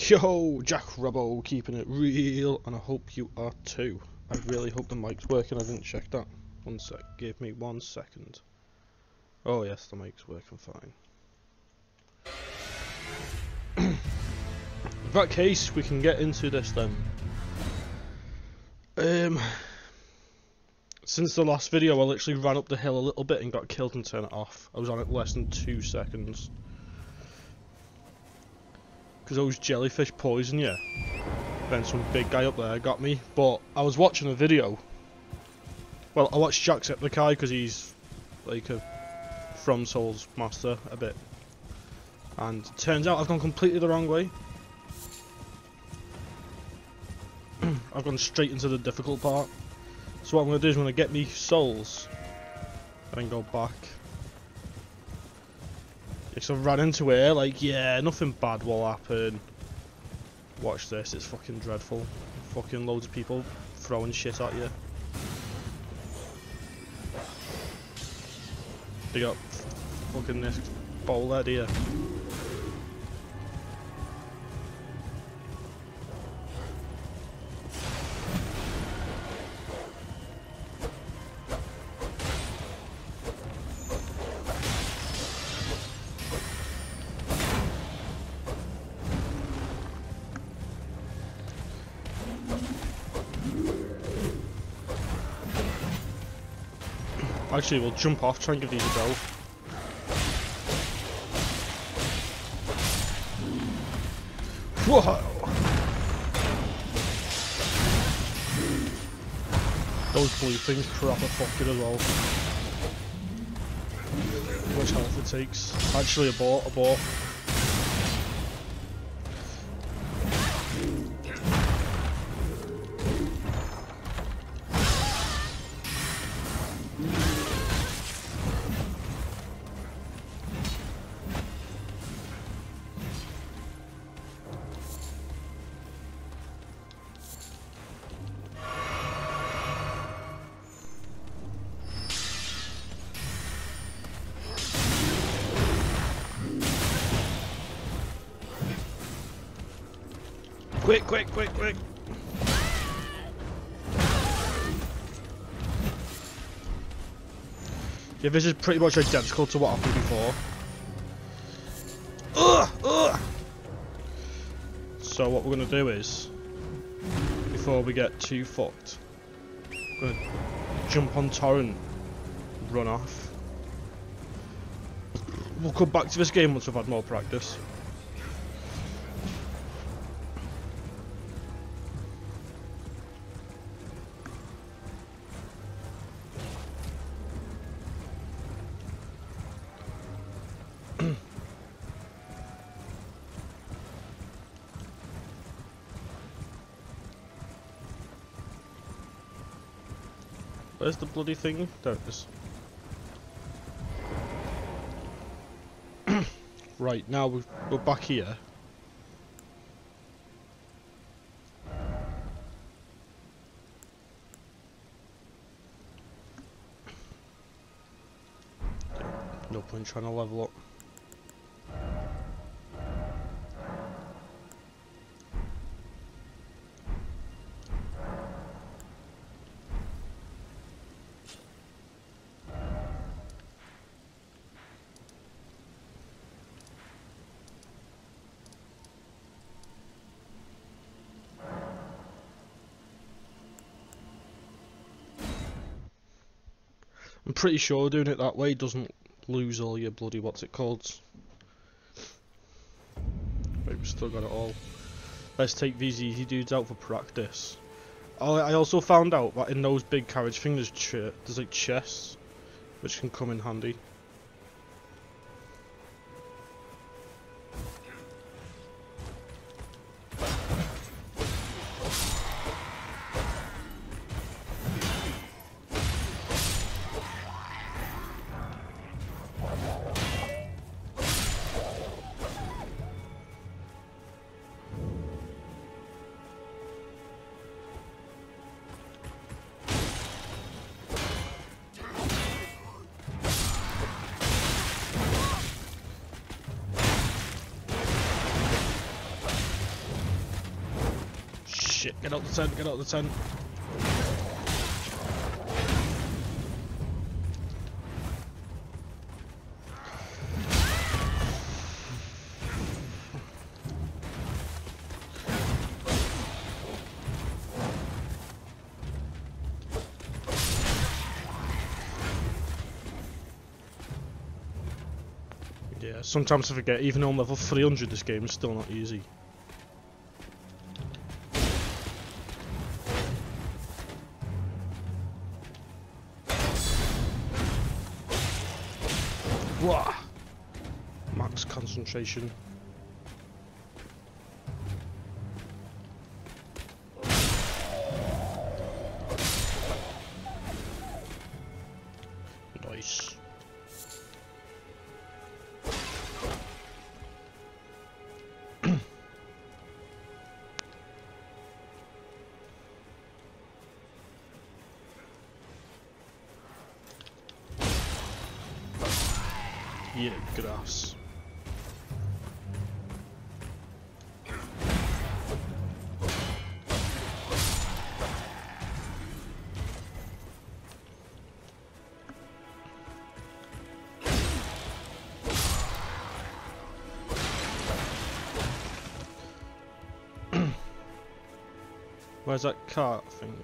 Yo, Jack Robbo, keeping it real, and I hope you are too. I really hope the mic's working. I didn't check that. One sec, give me 1 second. Oh yes, the mic's working fine. In that case, we can get into this then. Since the last video, I literally ran up the hill a little bit and got killed and turned it off. I was on it less than 2 seconds. Because those jellyfish poison you. Then some big guy up there got me. But I was watching a video. Well, I watched Jacksepticeye because he's like a From Souls master a bit. And it turns out I've gone completely the wrong way. I've gone straight into the difficult part. So what I'm going to do is I'm going to get me souls. And then go back. Because I ran into it, like, yeah, nothing bad will happen. Watch this, it's fucking dreadful. Fucking loads of people throwing shit at you. They got fucking this bowl head here. Actually, we'll jump off, try and give these a go. Whoa! Those blue things proper fucking as well. How much health it takes. Actually, abort. Quick! Yeah, this is pretty much identical to what happened before. Ugh! So what we're gonna do is, before we get too fucked, we're gonna jump on Torrent, run off. We'll come back to this game once we've had more practice. Where's the bloody thing? There it is. Right, now we're back here. No point trying to level up. I'm pretty sure doing it that way doesn't lose all your bloody what's it called. Wait, we've still got it all. Let's take these easy dudes out for practice. Oh, I also found out that in those big carriage things there's like chests, which can come in handy. shit, get out the tent, get out the tent. Yeah, sometimes I forget, even though I'm level 300, this game is still not easy. Wah! Max concentration. Nice. Yeah, grass. Where's that cart thing?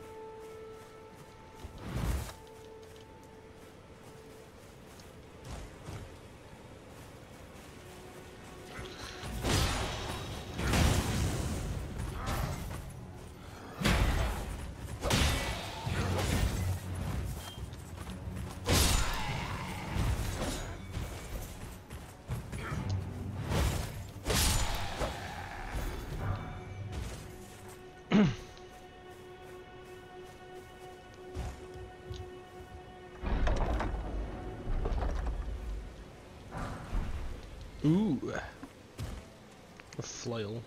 Ooh, a flail.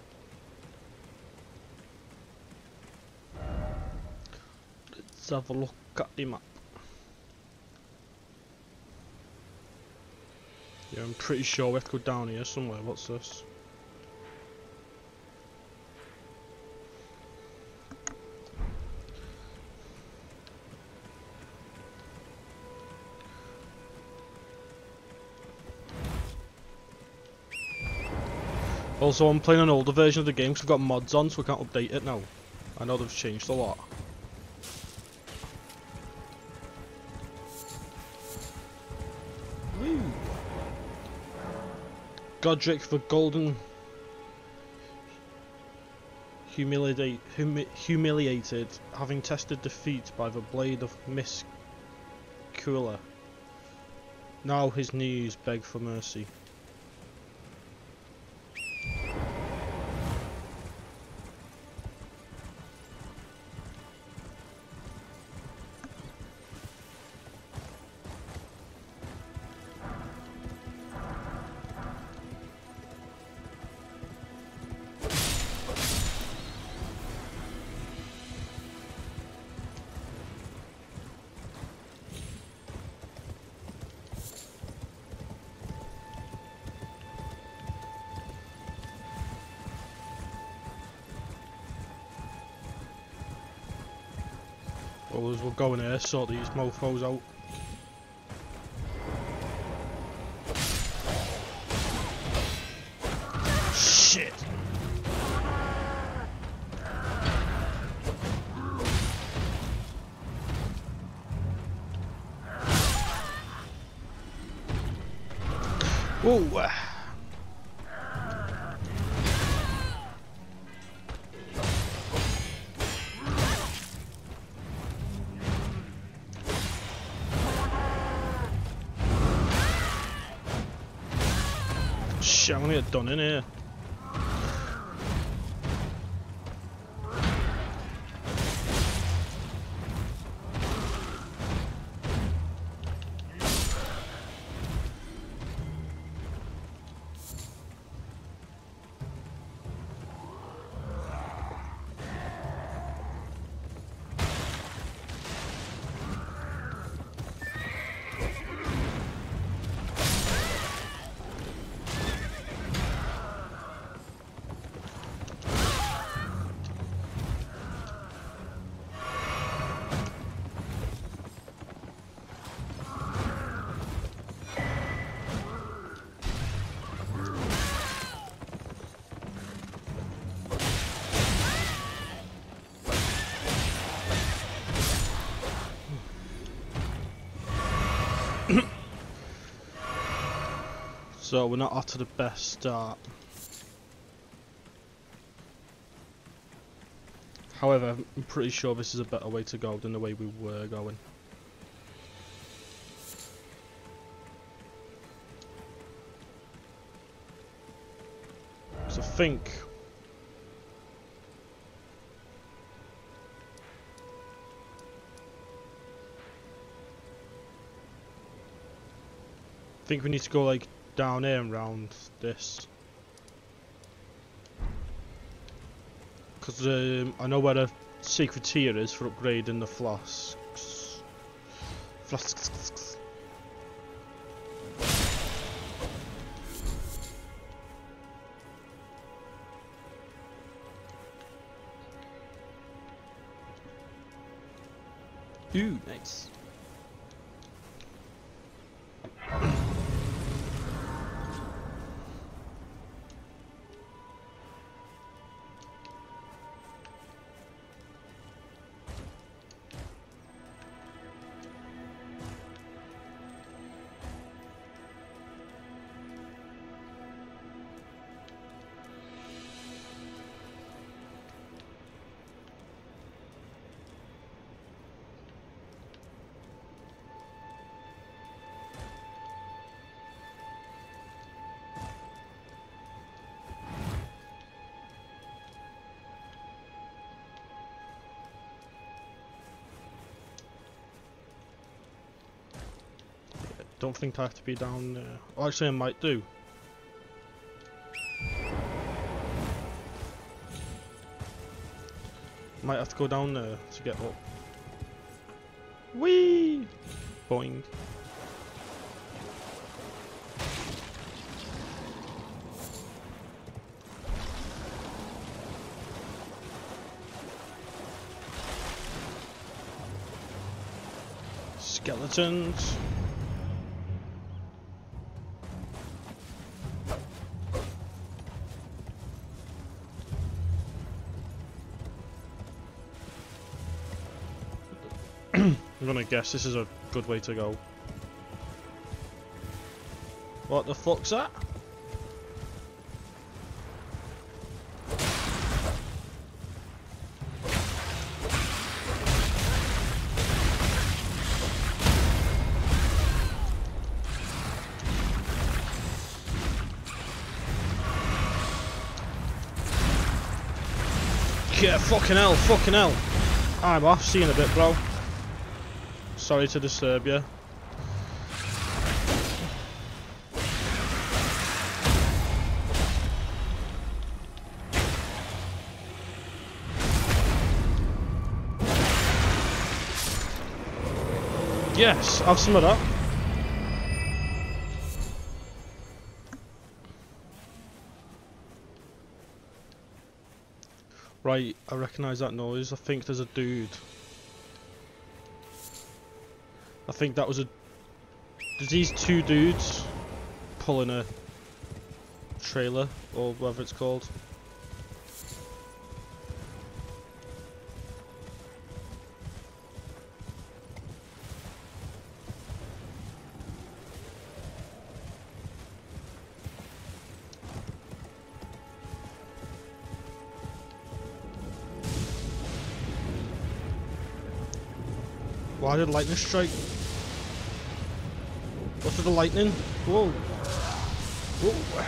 Let's have a look at the map. Yeah, I'm pretty sure we have to go down here somewhere. What's this? Also, I'm playing an older version of the game because we've got mods on, so we can't update it now. I know they've changed a lot. Woo! Godric the Golden humiliated, having tested defeat by the blade of Miss Cruella. Now his knees beg for mercy. Well, as we'll go in here, sort these mofos out. Shit! Whoa! Shit, I'm gonna get done in here. So we're not off to the best start. However, I'm pretty sure this is a better way to go than the way we were going. So I think we need to go like down here and round this, because I know where the secret tier is for upgrading the flasks. Ooh, nice. Don't think I have to be down there. Oh, actually I might do. Might have to go down there to get up. Whee! Boing. Skeletons. I'm gonna guess this is a good way to go. What the fuck's that? Yeah, fucking hell, fucking hell. I'm off, see you in a bit, bro. Sorry to disturb you. Yes, have some of that. Right, I recognise that noise. I think there's a dude. I think that was a... There's these two dudes pulling a trailer, or whatever it's called. Why did lightning strike? What's with the lightning? Whoa. Whoa.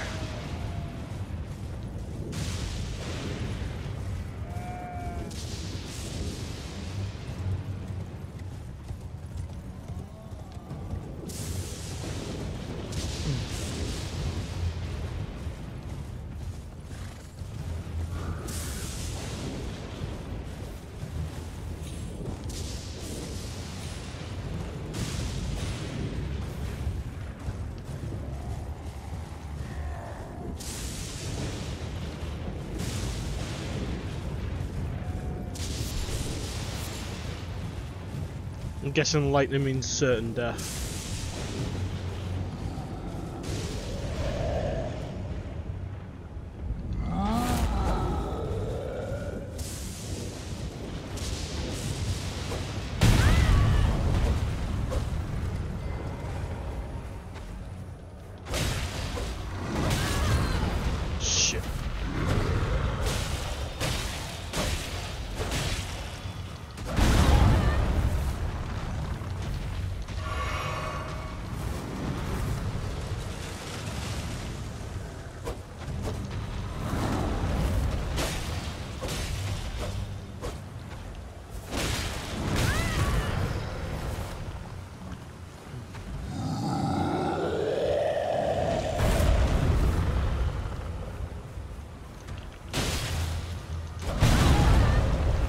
I'm guessing lightning means certain death.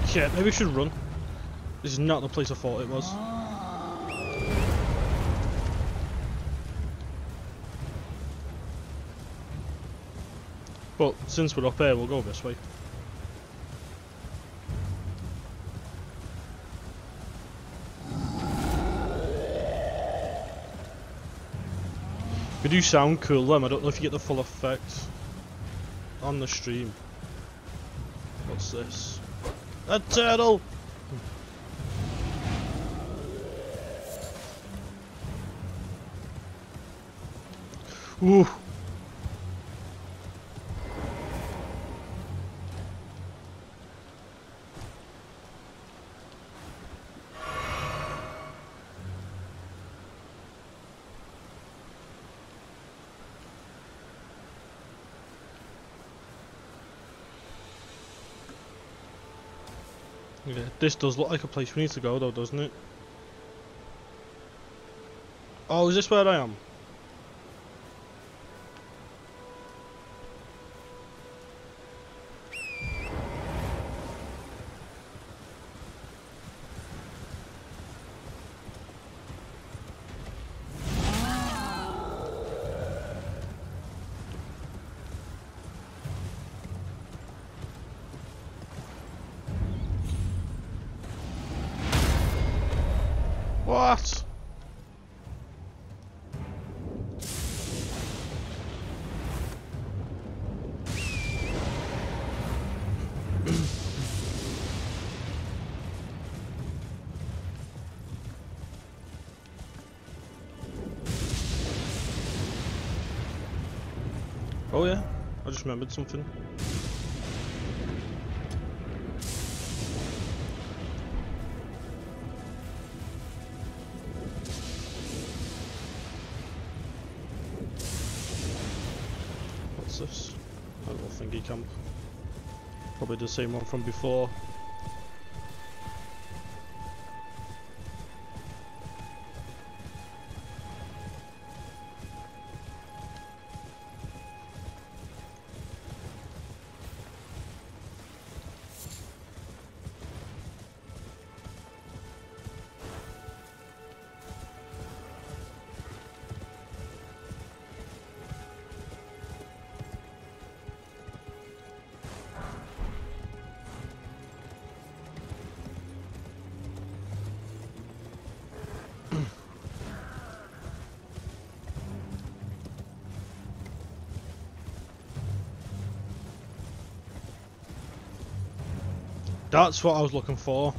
Yeah, maybe we should run. This is not the place I thought it was. But since we're up here, we'll go this way. They do sound cool, them. I don't know if you get the full effect on the stream. What's this? A turtle! Ooh. Yeah, this does look like a place we need to go though, doesn't it? Oh, is this where I am? What? Oh yeah, I just remembered something. What's this? A little thingy camp. Probably the same one from before. That's what I was looking for.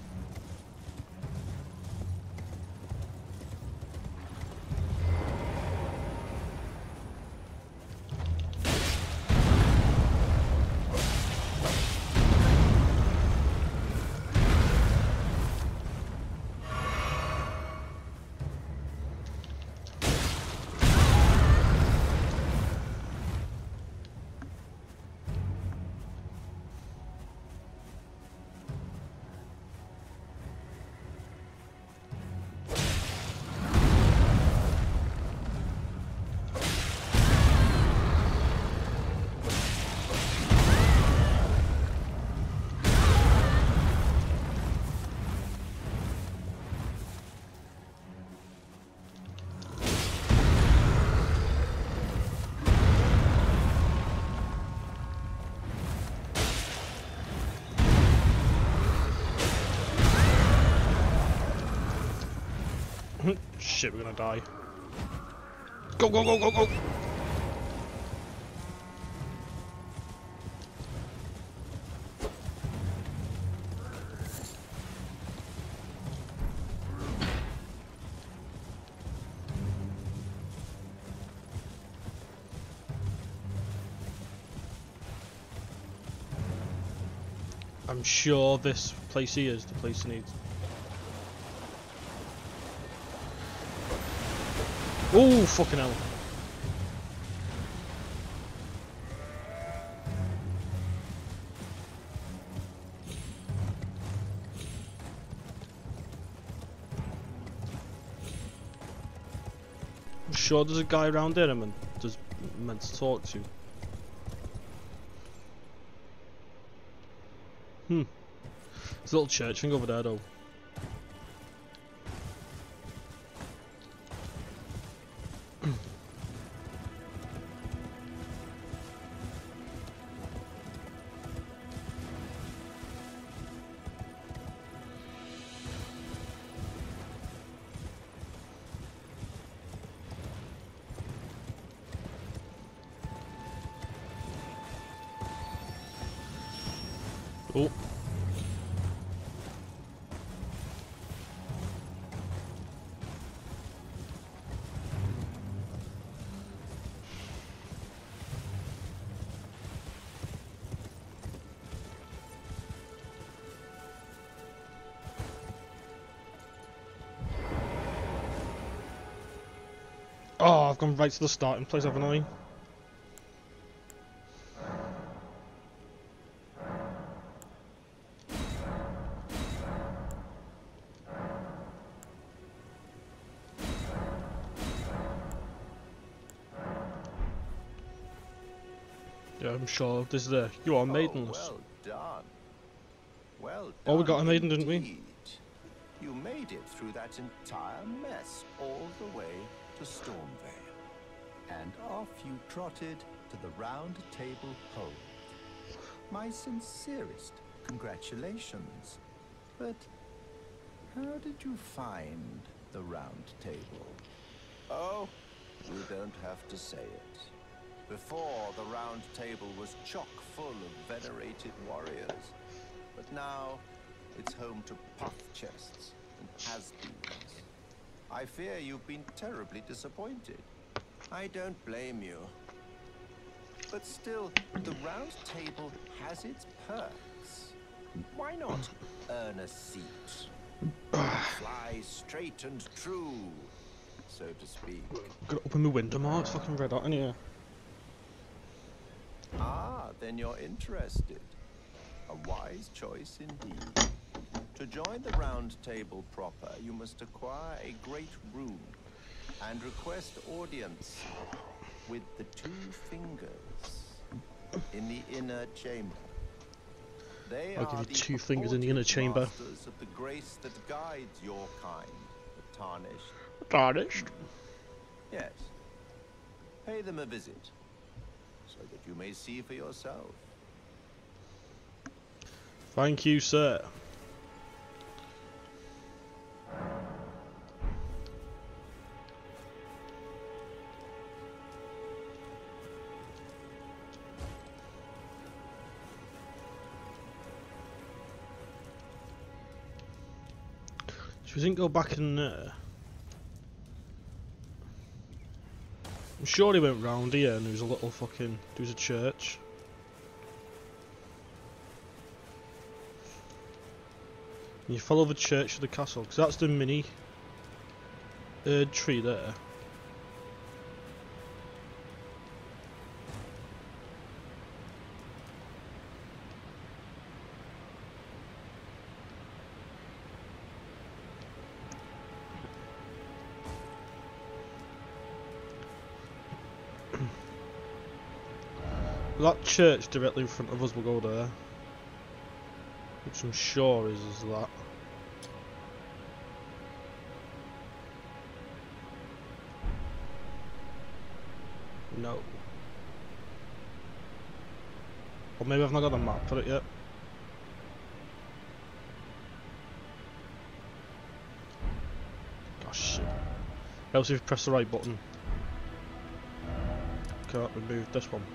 Shit, we're gonna die. Go, go, go, go, go! I'm sure this place here is the place I need. Oh, fucking hell. I'm sure there's a guy around there I'm meant to talk to. There's a little church thing over there though. Oh. Oh, I've gone right to the starting place, haven't I? Yeah, I'm sure this is the. You are maidenless. Well done. Well done. Oh, we got a maiden, didn't we? Indeed. You made it through that entire mess all the way to Stormvale. And off you trotted to the Round Table Hold. My sincerest congratulations. But how did you find the Round Table? Oh, you don't have to say it. Before, the Round Table was chock full of venerated warriors. But now, it's home to puff chests and has-beens. I fear you've been terribly disappointed. I don't blame you. But still, the Round Table has its perks. Why not earn a seat? Fly straight and true, so to speak. Gotta open my window more, it's fucking red hot in here. Ah, then you're interested. A wise choice indeed. To join the Round Table proper, you must acquire a great room and request audience with the two fingers in the inner chamber. They I'll give are you the two fingers in the inner purported chamber. masters of the grace that guides your kind, the Tarnished. Tarnished? Yes. Pay them a visit, so that you may see for yourself. Thank you, sir. So we didn't go back in there. I'm sure he went round here and there was a little fucking... there was a church. And you follow the church to the castle, because that's the mini tree there. That church directly in front of us will go there. Which I'm sure is that. No. Or maybe I've not got the map for it yet. Oh shit. Else if you press the right button. Can't remove this one.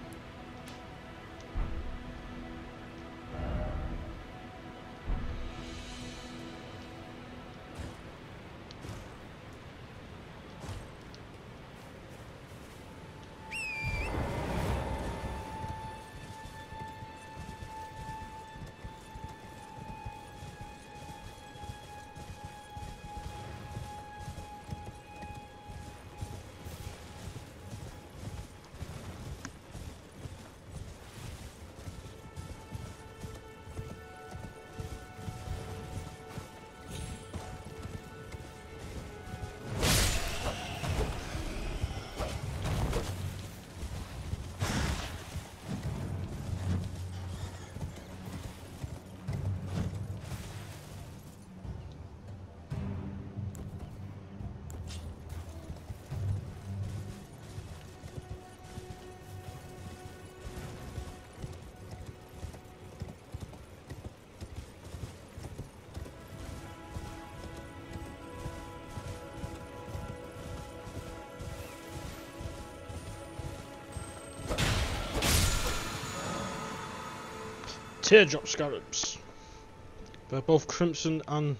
Teardrop Scarabs. They're both crimson and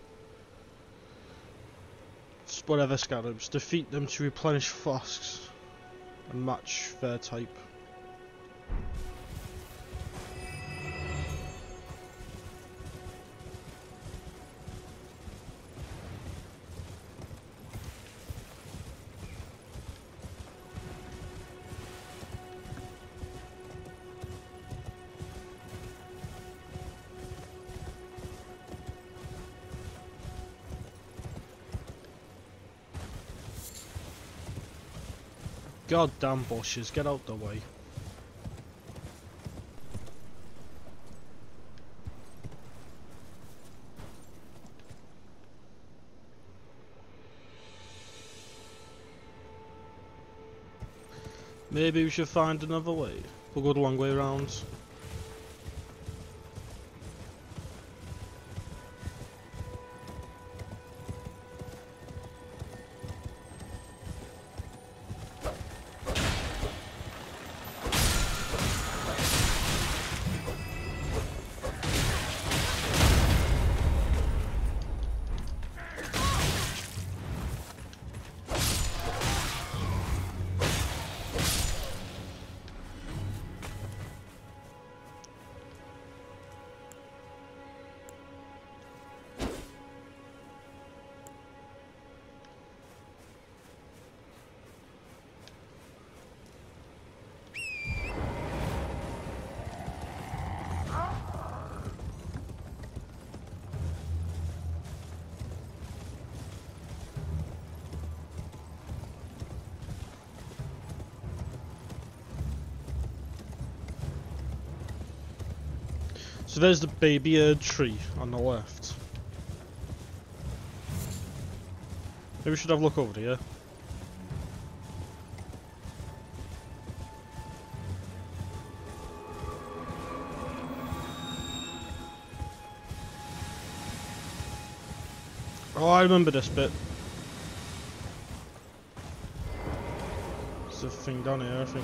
whatever scarabs. Defeat them to replenish flasks and match their type. Goddamn bushes, get out the way. Maybe we should find another way. We'll go the long way around. So there's the baby Erd tree on the left. Maybe we should have a look over here. Oh, I remember this bit. There's a thing down here, I think.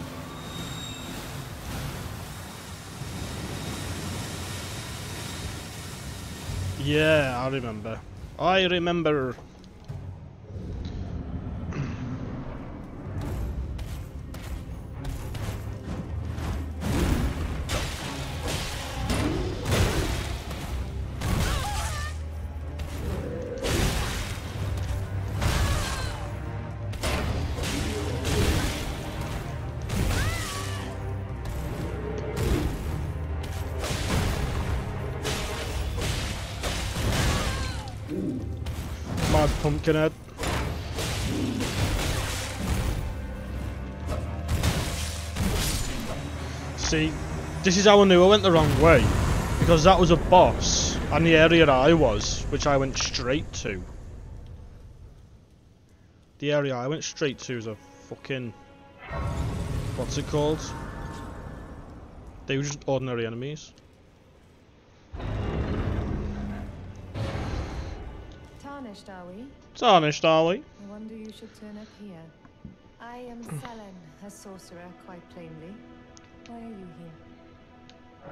Yeah, I remember. I remember. Mad Pumpkinhead. See, this is how I knew I went the wrong way. Because that was a boss, and the area I was, which I went straight to. The area I went straight to is a fucking... what's it called? They were just ordinary enemies. Tarnished, are we? Tarnished, are we? I wonder you should turn up here. I am Selen, a sorcerer, quite plainly. Why are you here?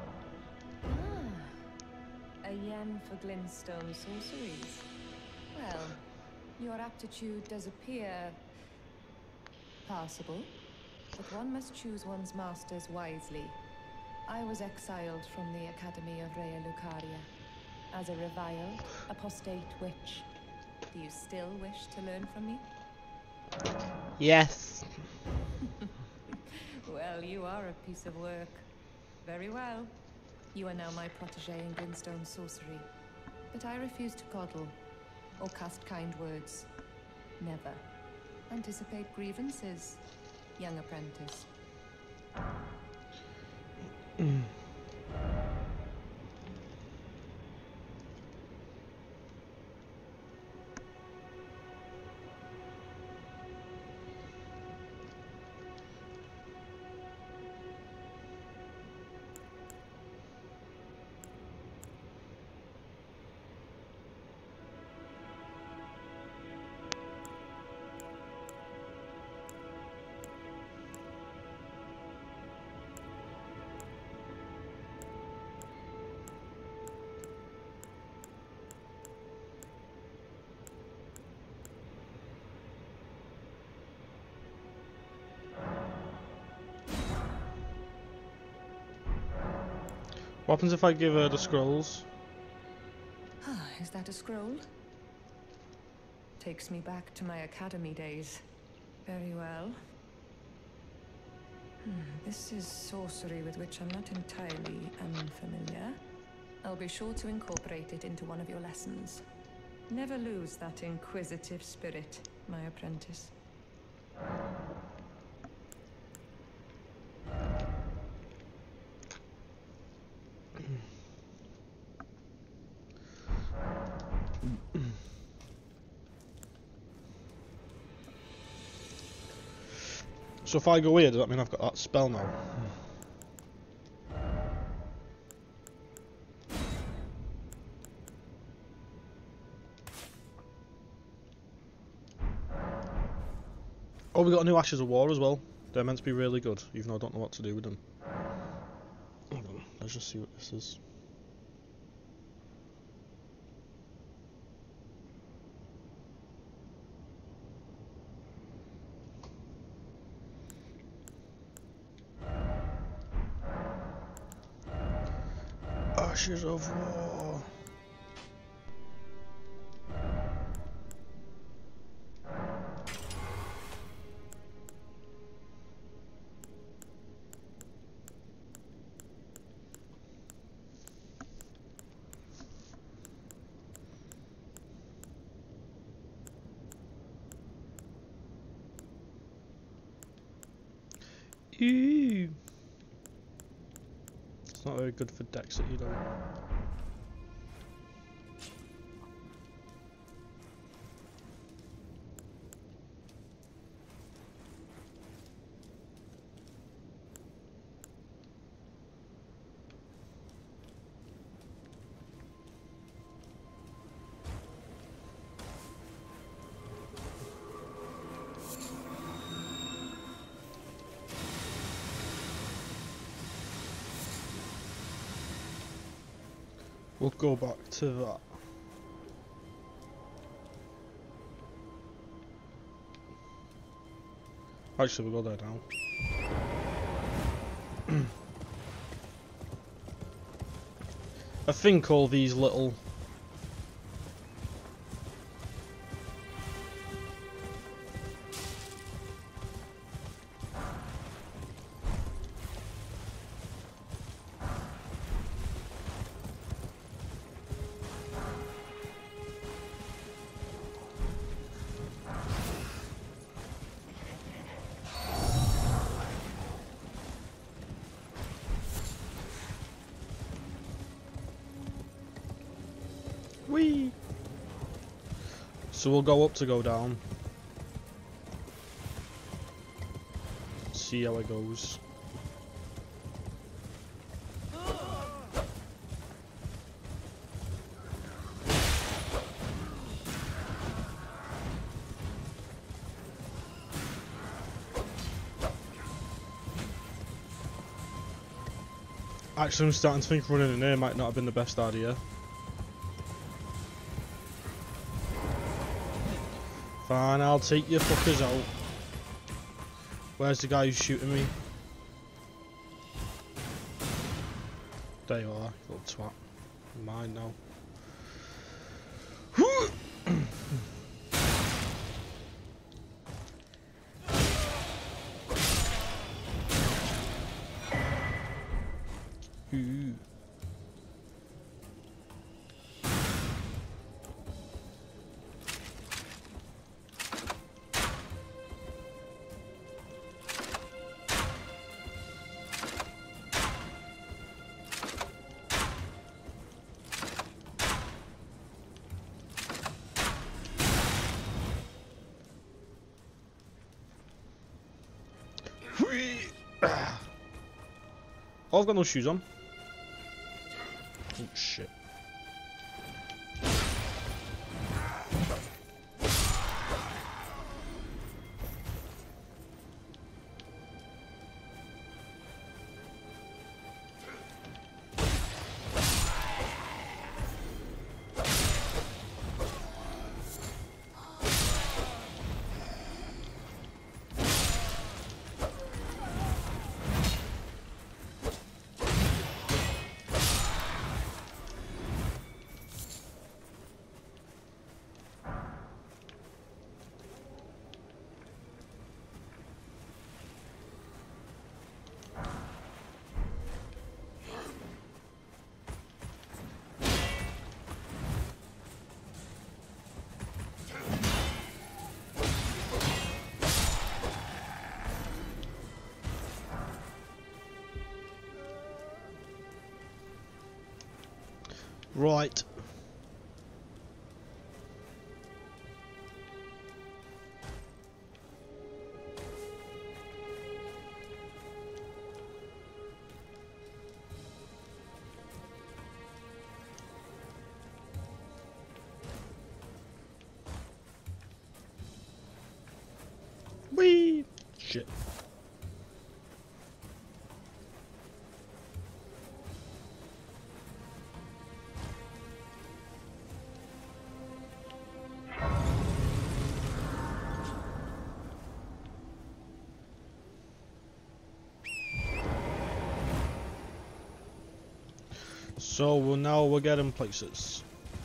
Ah, a yen for glintstone sorceries. Well, your aptitude does appear passable, but one must choose one's masters wisely. I was exiled from the Academy of Raya Lucaria as a reviled, apostate witch. Do you still wish to learn from me? Yes. Well, you are a piece of work. Very well. You are now my protege in glintstone sorcery. But I refuse to coddle or cast kind words. Never. Anticipate grievances, young apprentice. What happens if I give her the scrolls? Ah, is that a scroll? Takes me back to my academy days. Very well. This is sorcery with which I'm not entirely unfamiliar. I'll be sure to incorporate it into one of your lessons. Never lose that inquisitive spirit, my apprentice. So if I go here, does that mean I've got that spell now? Oh, we got a new Ashes of War as well. They're meant to be really good, even though I don't know what to do with them. Hold on, let's just see what this is. Ashes of War. Ew. It's not very good for Dexity though. We'll go back to that. Actually, we'll go there now. I think all these little... Whee! So we'll go up to go down. See how it goes. Actually, I'm starting to think running in here might not have been the best idea. Fine, I'll take you fuckers out. Where's the guy who's shooting me? There you are, you little twat. Mine now. Ooh. Oh, I've got no shoes on. Oh shit. Right. Whee! Shit. So now we're getting places.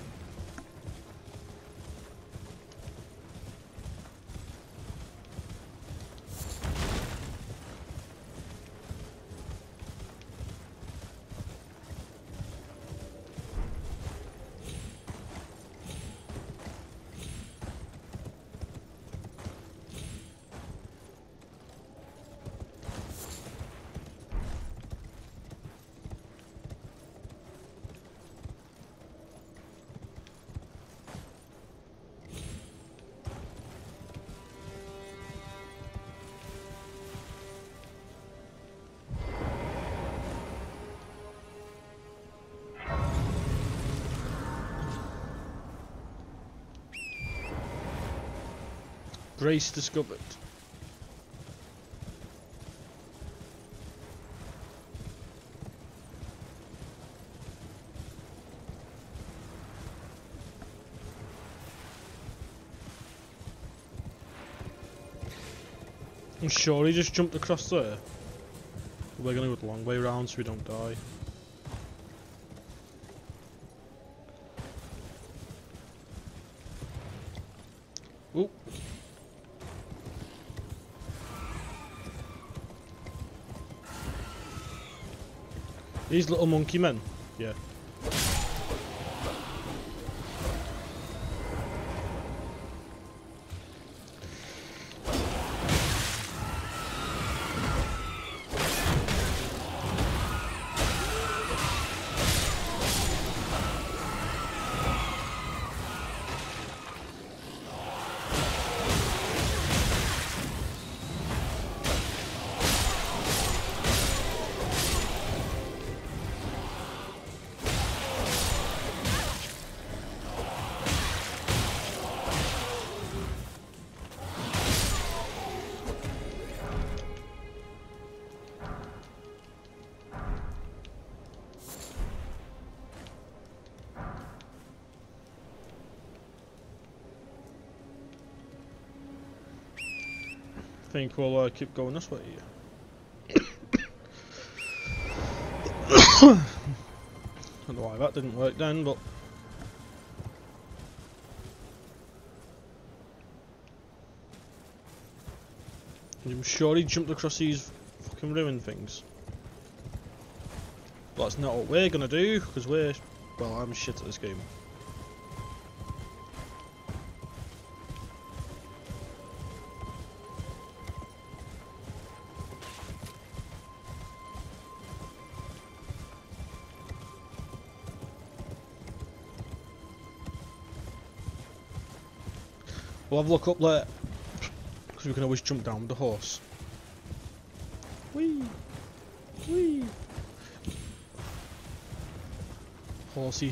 Brace discovered. I'm sure he just jumped across there. We're gonna go the long way round so we don't die. Oop. These little monkey men, yeah. I think we'll keep going this way. I don't know why that didn't work then, but I'm sure he jumped across these fucking ruined things. But that's not what we're gonna do, because well, I'm shit at this game. We'll have a look up there, because we can always jump down with the horse. Whee! Whee! Horsey.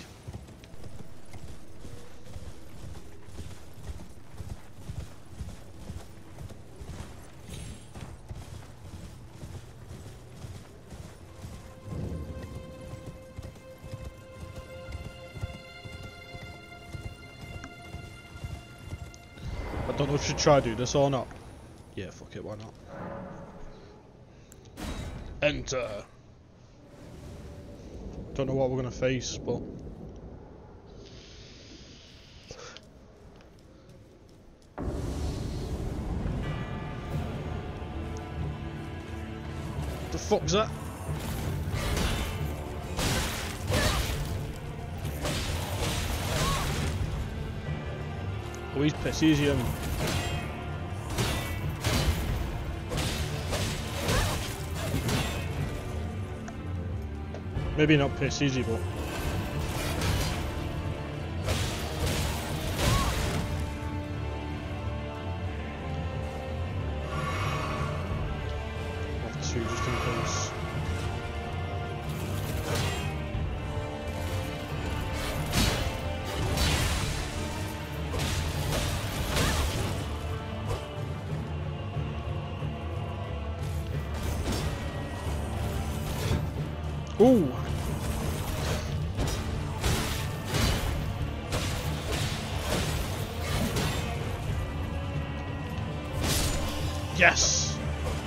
I don't know if we should try to do this or not. Yeah, fuck it, why not? Enter! Don't know what we're gonna face, but... The fuck's that? Oh, he's pissed, he's young. Maybe not piss easy, but two just in case. Ooh! Yes!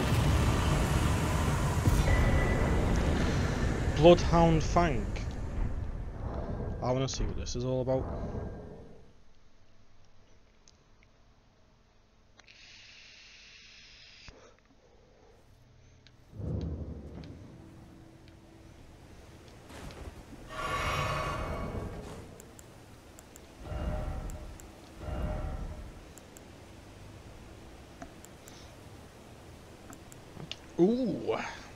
Bloodhound Fang. I want to see what this is all about. Ooh.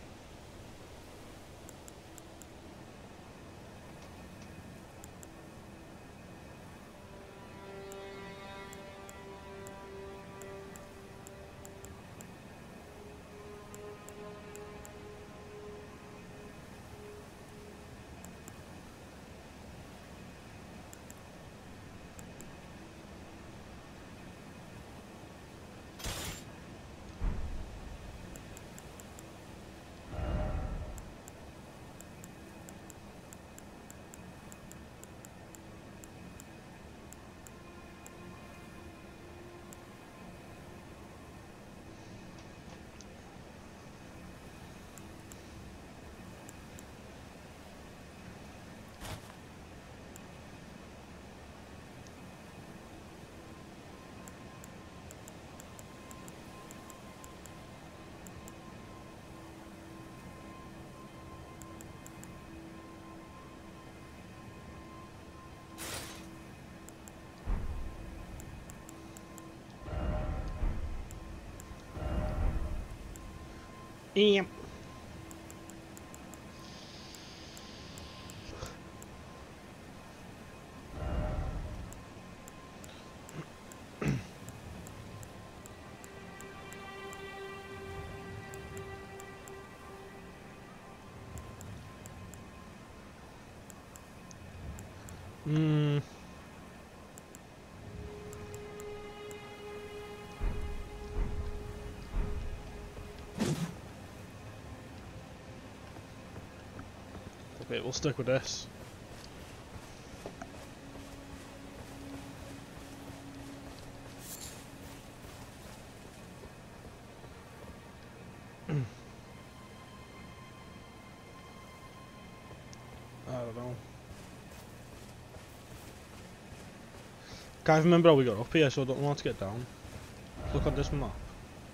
Yep. Okay, we'll stick with this. I don't know. Can't remember how we got up here, so I don't know how to get down. Look on this map.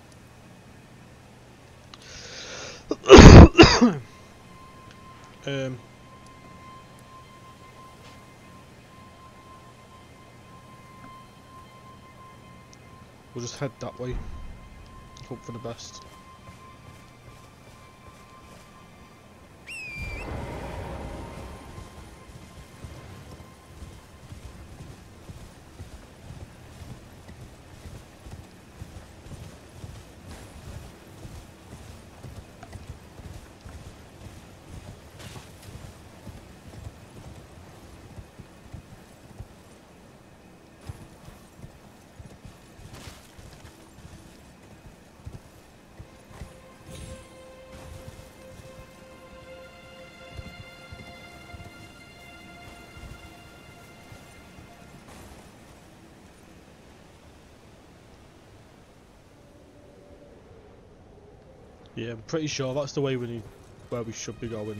We'll just head that way. Hope for the best. Yeah, I'm pretty sure that's the way where we should be going.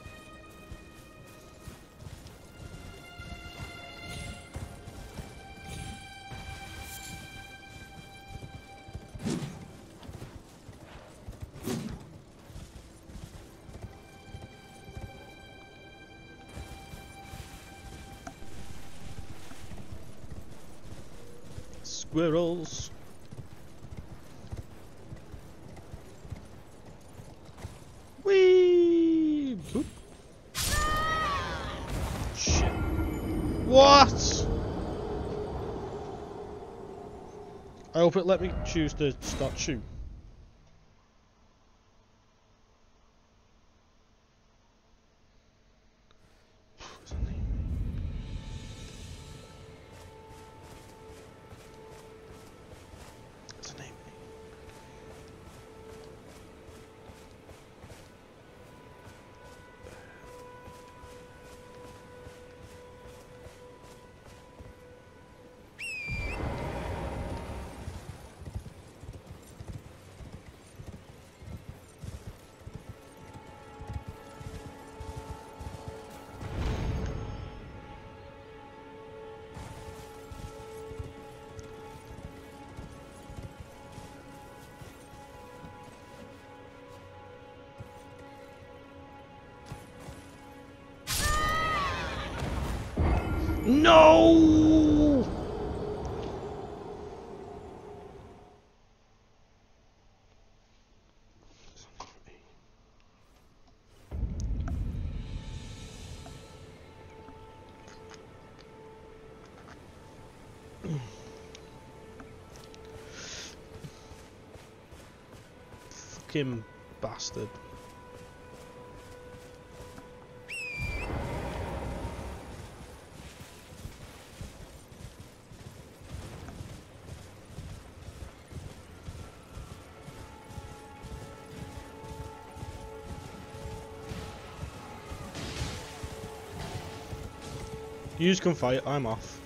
Squirrels. Whee! Boop. Shit. What? I hope it let me choose to start shoot. No! Fucking bastard. Yous can fight, I'm off.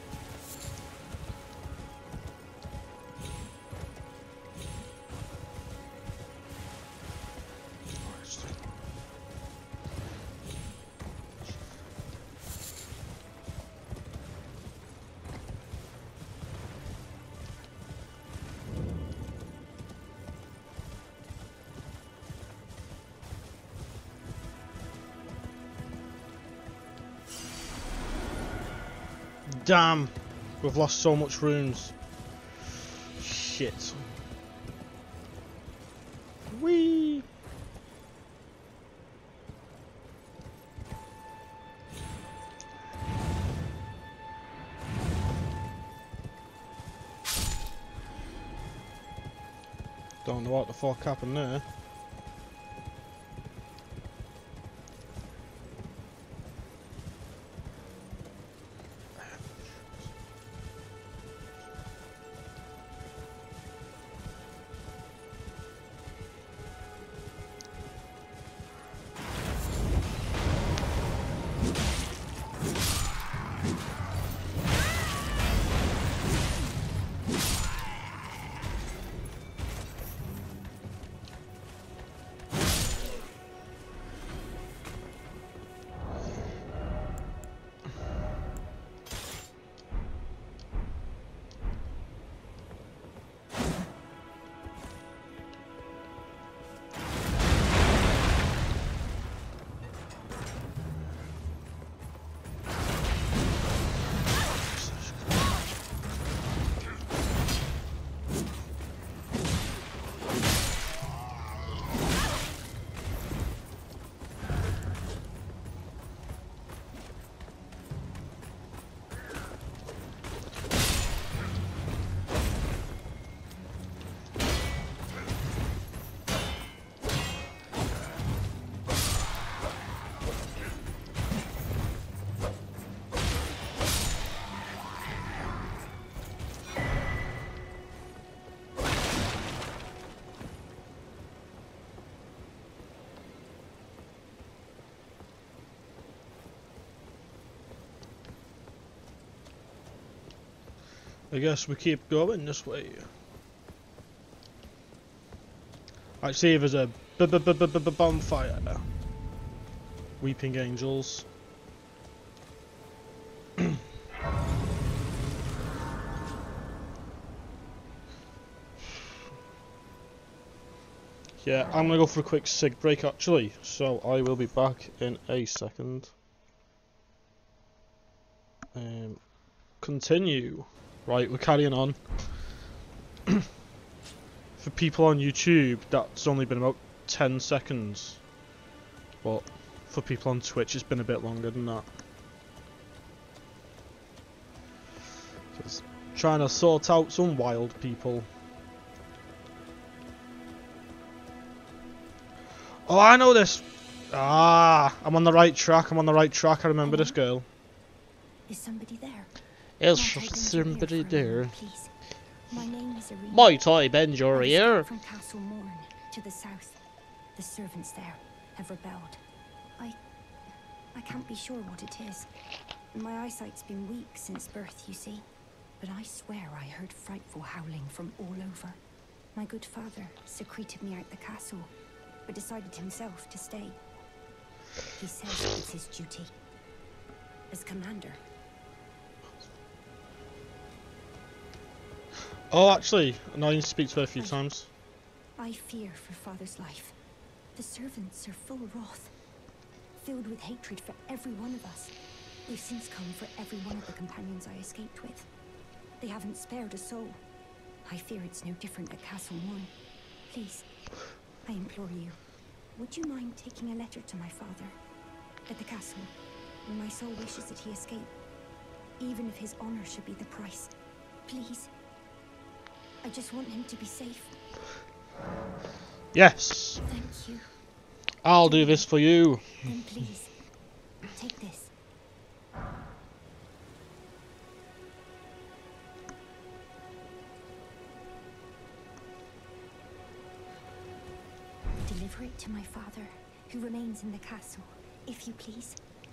Damn, we've lost so much runes. Shit. Whee! Don't know what the fuck happened there. I guess we keep going this way. I see there's a bonfire. Weeping angels. Yeah, I'm gonna go for a quick cig break actually, so I will be back in a second. Continue. Right, we're carrying on. For people on YouTube, that's only been about 10 seconds. But for people on Twitch, it's been a bit longer than that. Just trying to sort out some wild people. Oh, I know this! Ah, I'm on the right track, I remember this girl. Is somebody there? Is somebody there? Please. My name is Irene. Might I bend your ear? From Castle Morn to the south. The servants there have rebelled. I can't be sure what it is. My eyesight's been weak since birth, you see. But I swear I heard frightful howling from all over. My good father secreted me out the castle, but decided himself to stay. He says it's his duty. As commander. Oh, actually, I need to speak to her a few times. I fear for father's life. The servants are full wrath, filled with hatred for every one of us. They've since come for every one of the companions I escaped with. They haven't spared a soul. I fear it's no different at Castle Morn. Please, I implore you, would you mind taking a letter to my father at the castle? My soul wishes that he escape, even if his honor should be the price. Please. I just want him to be safe. Yes. Thank you. I'll do this for you. Then please, take this. Deliver it to my father, who remains in the castle, if you please.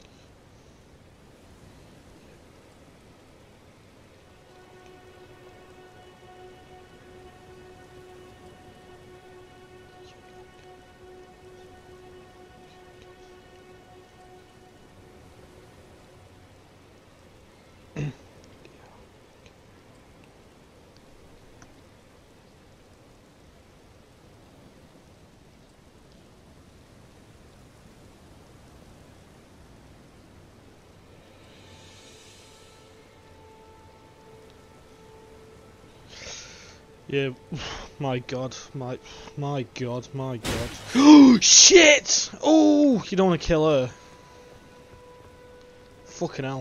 Yeah, my god, my god, my god. Oh shit! Oh, you don't want to kill her. Fucking hell.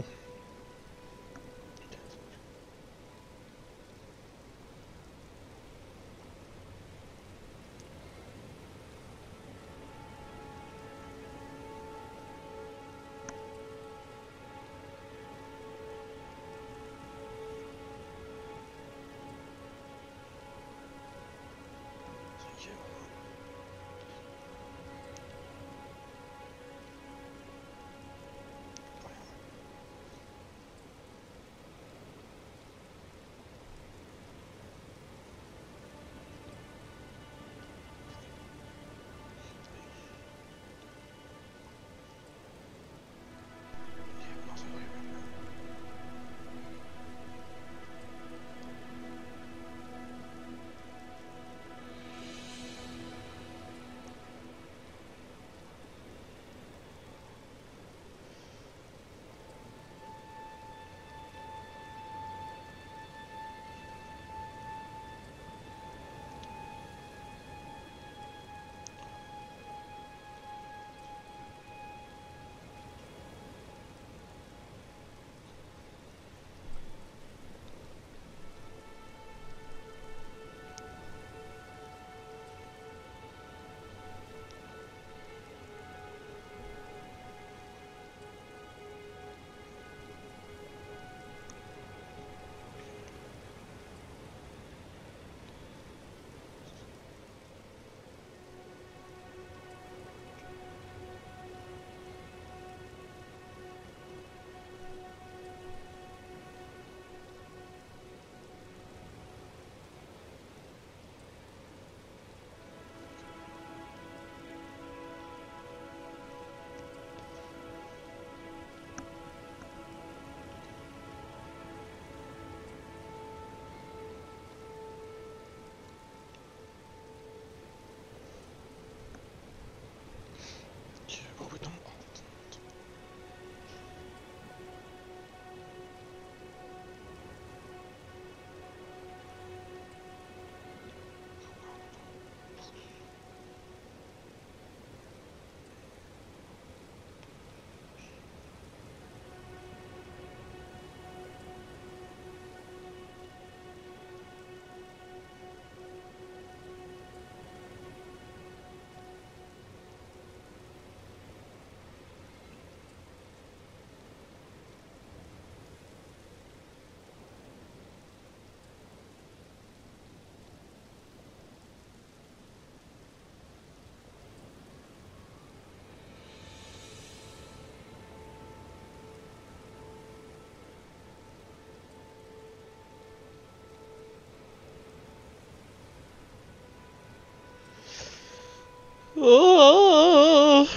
Oh.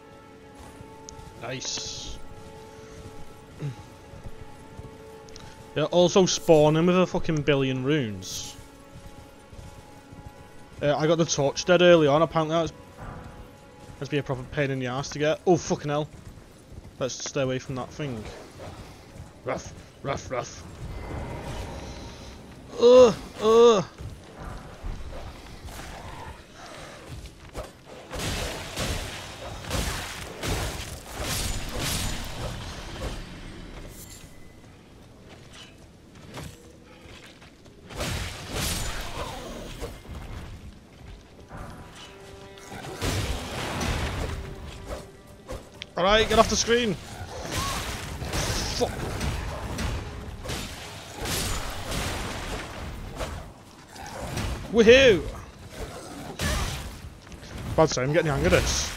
Nice. They're also spawning with a fucking billion runes. I got the torch dead early on. Apparently that has been a proper pain in the ass to get. Oh fucking hell! Let's stay away from that thing. Rough, rough, rough. Ugh, ugh. Alright, get off the screen! Fuck! Woohoo! Bad say, I'm getting the hang of this.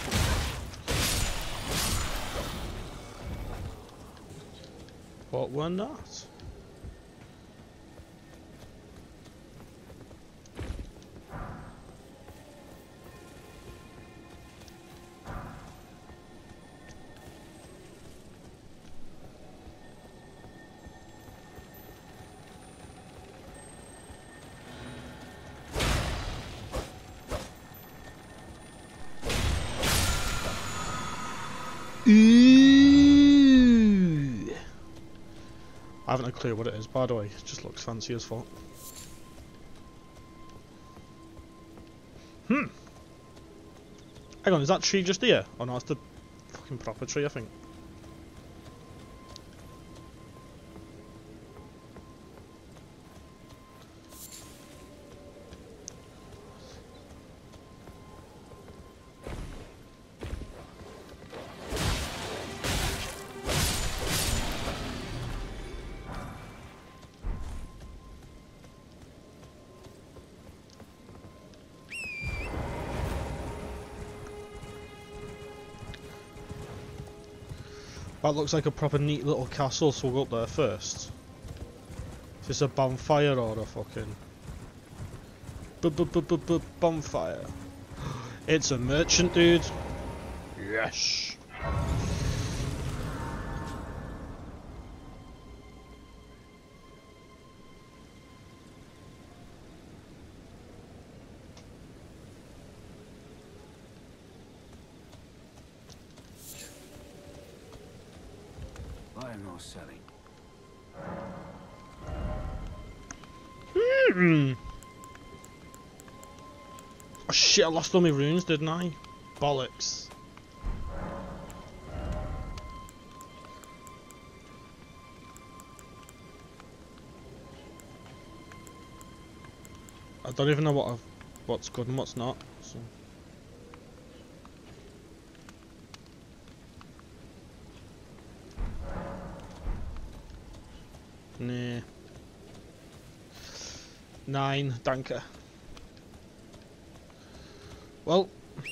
But we're not. Ooh. I haven't a clue what it is, by the way. It just looks fancy as fuck. Hang on, is that tree just here? Oh no, it's the fucking proper tree, I think. That looks like a proper neat little castle, so we'll go up there first. Is this a bonfire or a fucking... bonfire? It's a merchant, dude. Yes. I'm not selling. Oh shit, I lost all my runes, didn't I? Bollocks. I don't even know what's good and what's not. So. Nah. 9, danke. Well,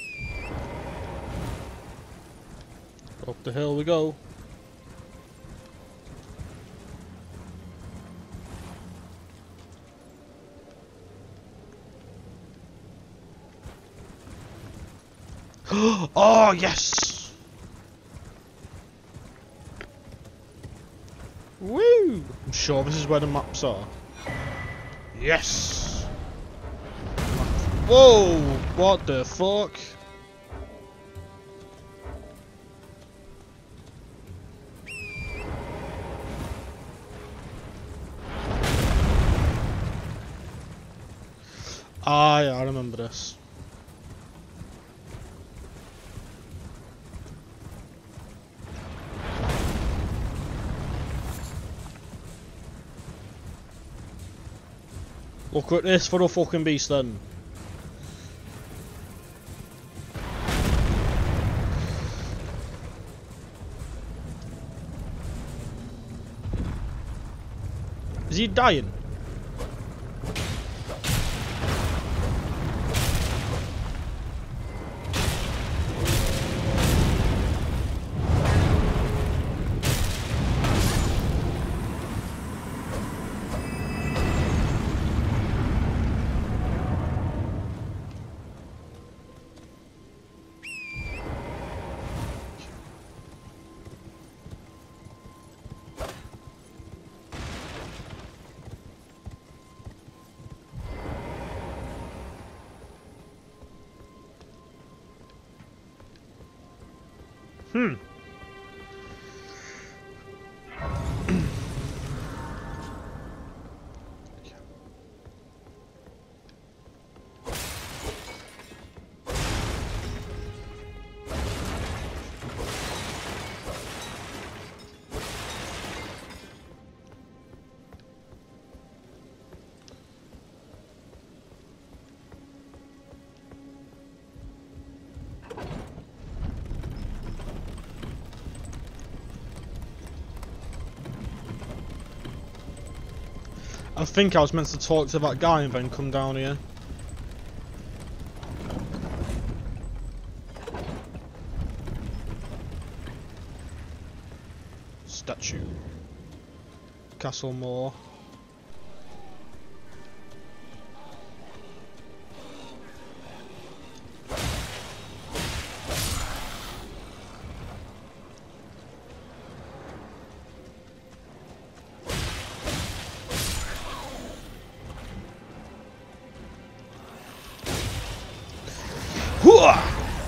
up the hill we go. Oh yes! Woo! I'm sure this is where the maps are. Yes! Whoa! What the fuck? Ah, yeah, I remember this. Look at this for a fucking beast then. Is he dying? Hmm. I think I was meant to talk to that guy and then come down here. Statue. Castle Moor. Hooah!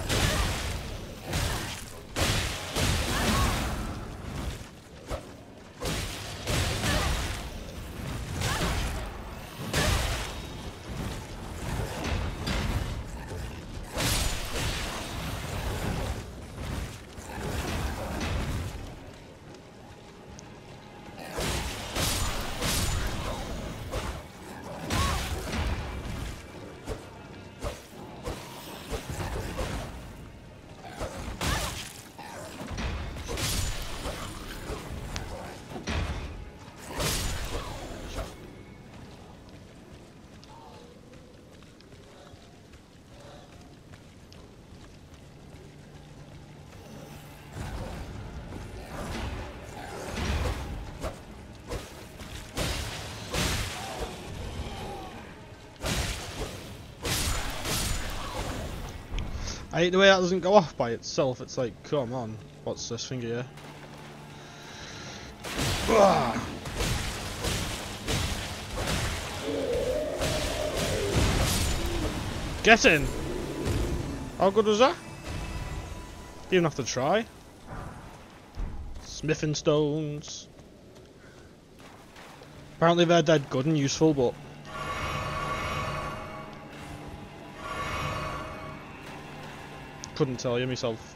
I hate the way that doesn't go off by itself. It's like, come on, what's this thing here? Ugh. Get in! How good was that? Didn't even have to try. Smithing stones. Apparently they're dead good and useful, but couldn't tell you myself.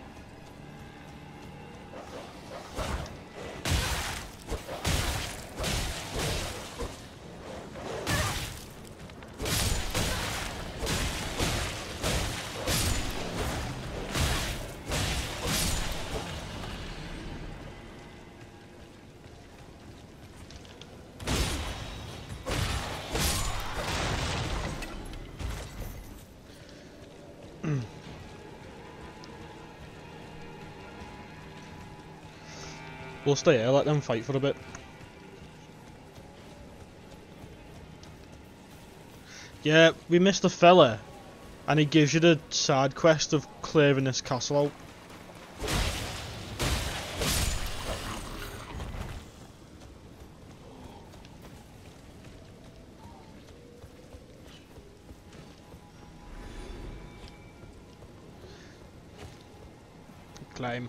We'll stay here, let them fight for a bit. Yeah, we missed a fella, and he gives you the side quest of clearing this castle out. Climb.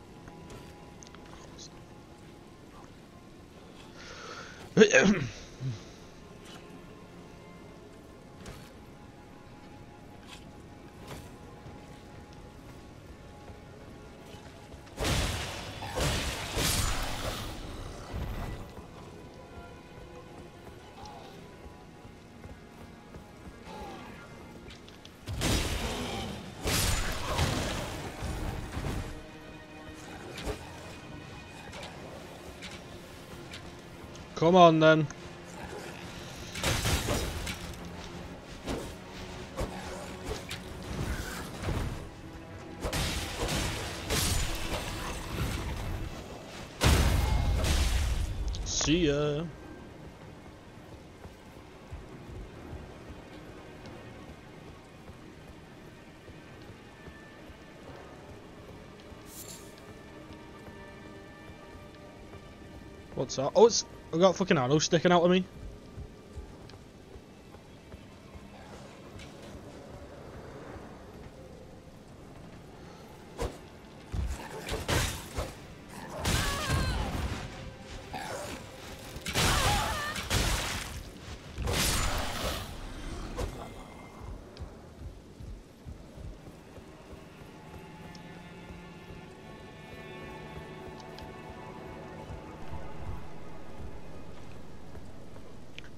Come on then. See ya. What's that? Oh, I got fucking arrows sticking out of me.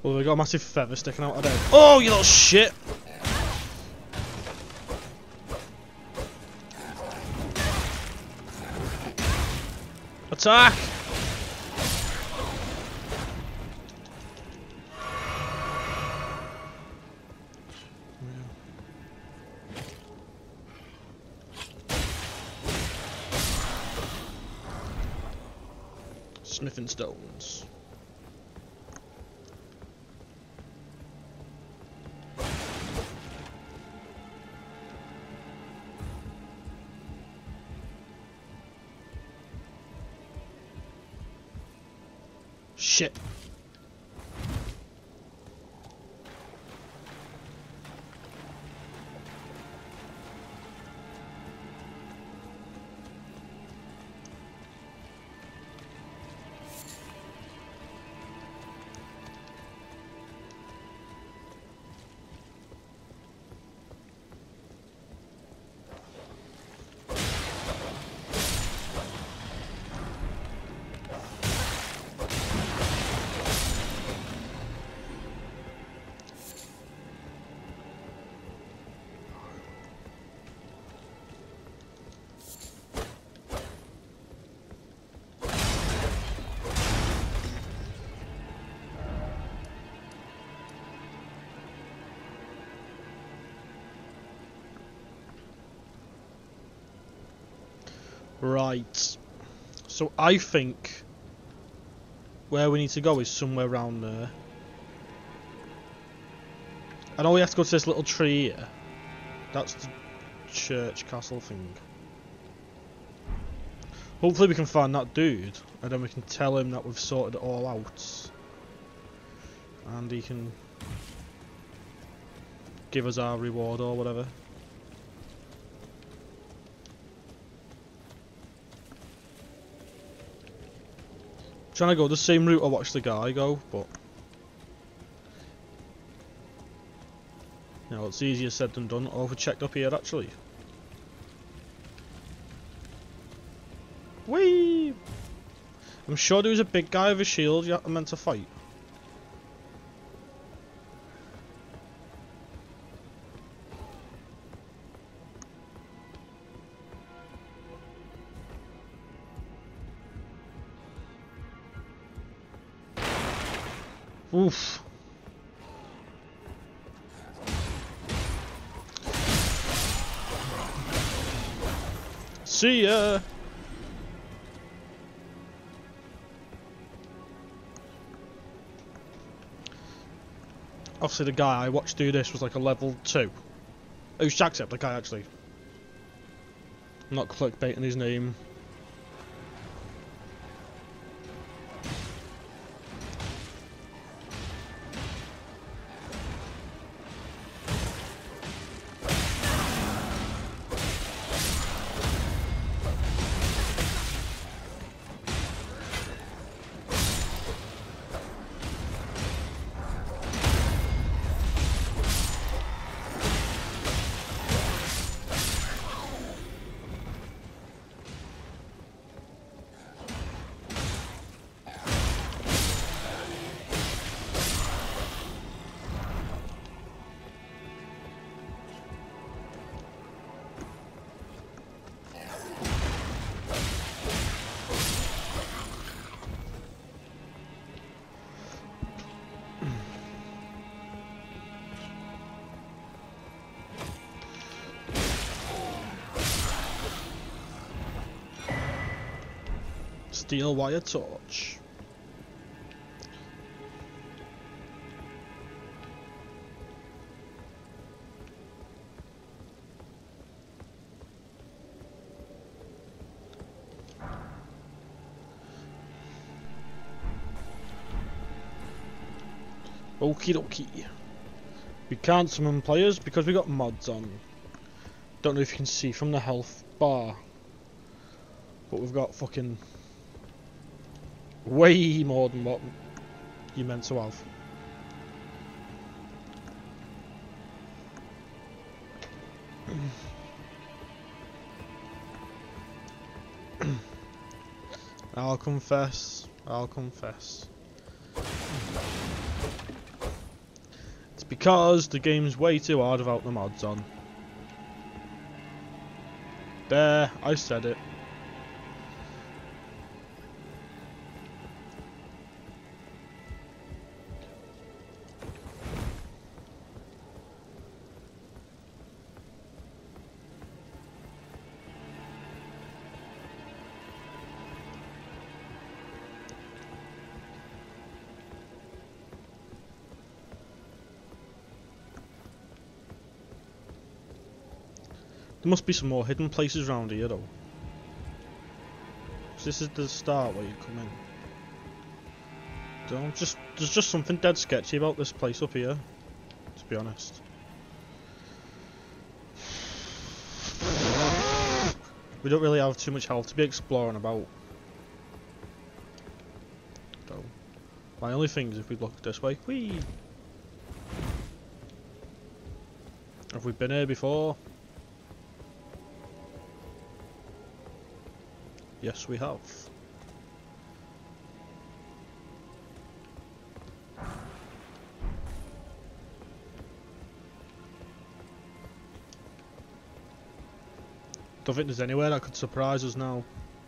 Oh, we got a massive feather sticking out of there. Oh, you little shit! Attack! Smithing stones. Shit. Right. So I think where we need to go is somewhere around there. I know we have to go to this little tree here. That's the church castle thing. Hopefully we can find that dude, and then we can tell him that we've sorted it all out. And he can give us our reward or whatever. Trying to go the same route I watched the guy go, but you know, it's easier said than done. Oh, we checked up here actually. Whee! I'm sure there was a big guy with a shield you meant to fight. Oof. See ya. Obviously the guy I watched do this was like a level 2. It was Jacksepticeye actually. I'm not clickbaiting his name. Steel wire torch. Okie dokie. We can't summon players because we got mods on. Don't know if you can see from the health bar, but we've got fucking way more than what you meant to have. I'll confess. Because the game's way too hard without the mods on. There, I said it. There must be some more hidden places around here though. So this is the start where you come in. There's just something dead sketchy about this place up here, to be honest. We don't really have too much health to be exploring about. Though. My only thing is if we look this way. Whee! Have we been here before? Yes, we have. Don't think there's anywhere that could surprise us now.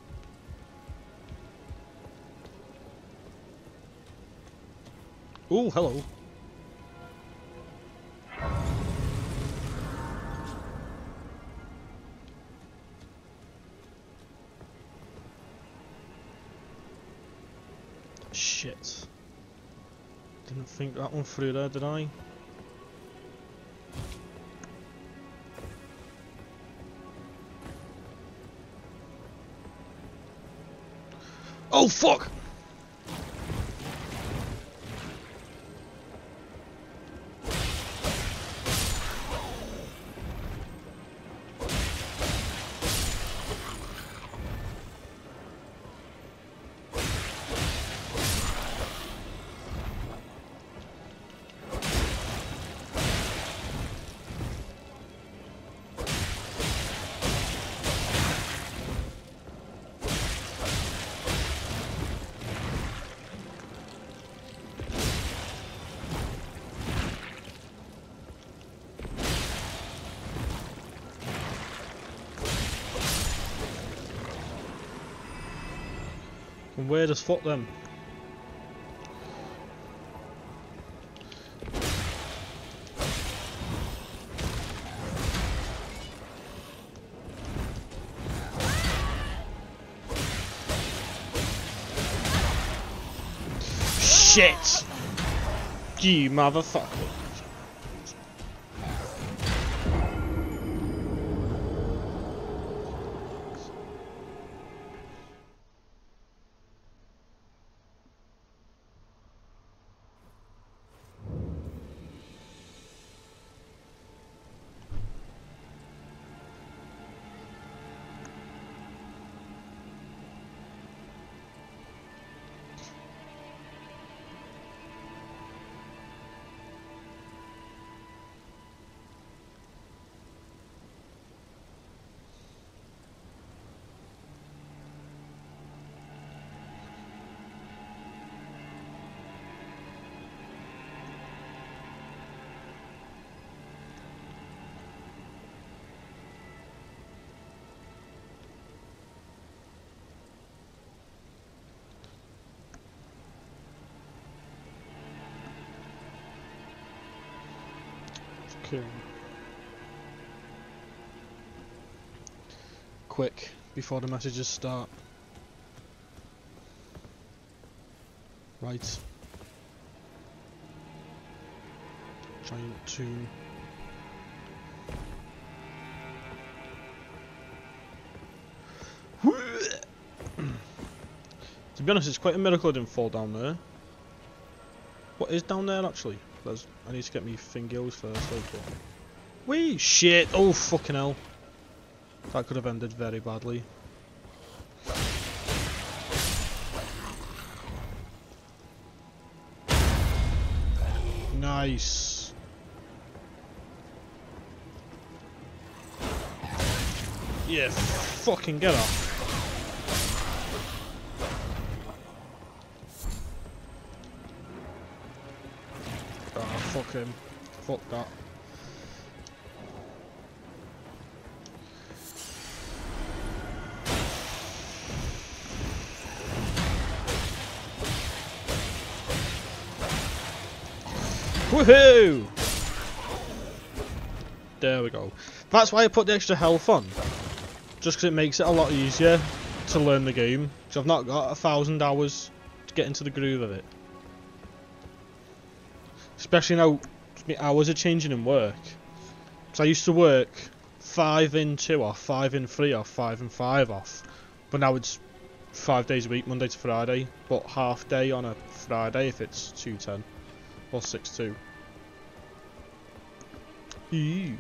Ooh, hello. Shit. Didn't think that one through there, did I? Oh fuck! And where does fuck them? Shit! You motherfucker. Okay. Quick, before the messages start. Right. Giant tomb. To be honest, it's quite a miracle I didn't fall down there. What is down there actually? I need to get me fingers first. Wee shit! Oh fucking hell! That could have ended very badly. Nice. Yeah, fucking get off. Fuck him. fuck that. Woohoo! There we go. That's why I put the extra health on. Just because it makes it a lot easier to learn the game. Because I've not got 1,000 hours to get into the groove of it. Especially now my hours are changing in work. Because I used to work 5 in 2 off, 5 in 3 off, 5 in 5 off. But now it's 5 days a week, Monday to Friday. But half day on a Friday if it's 2:10 or 6:2. Ew.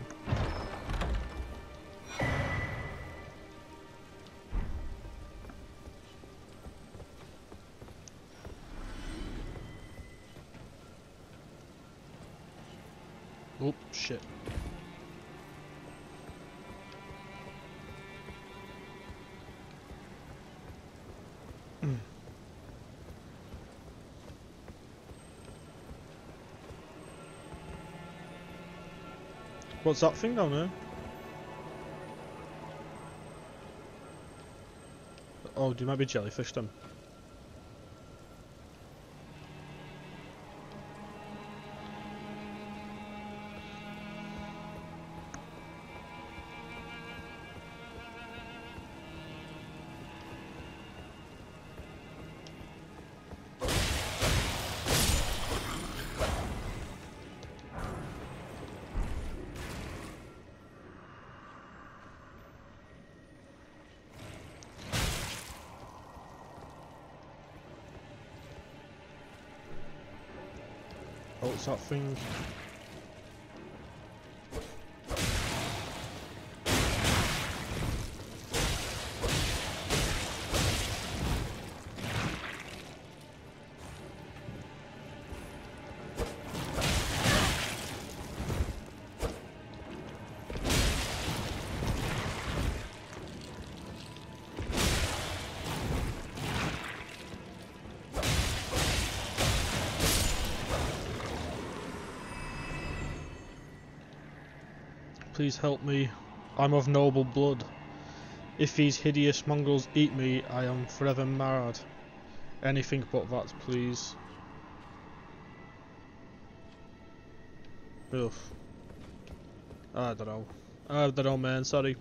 Oh, shit. What's that thing down there? Oh, do you might be jellyfish then? Oh, it's that thing. Please help me. I'm of noble blood. If these hideous mongrels eat me, I am forever marred. Anything but that, please. Ugh. I don't know. I don't know, man. Sorry.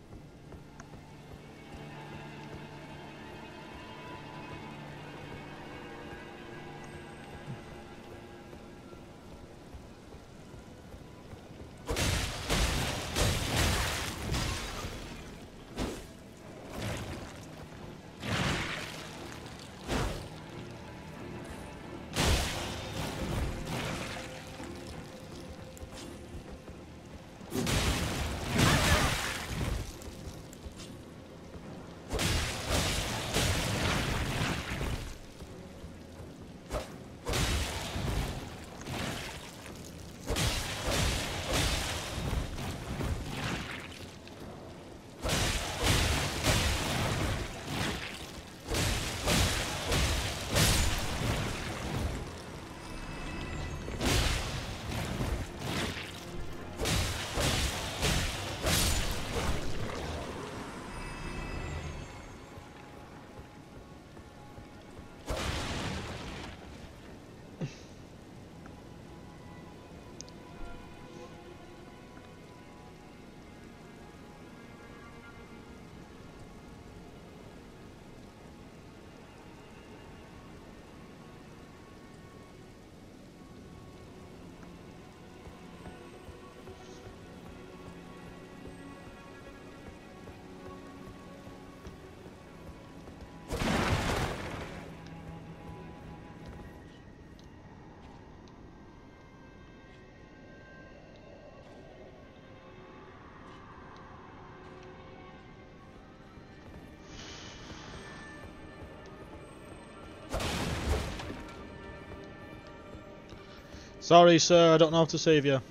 Sorry, sir, I don't know how to save you.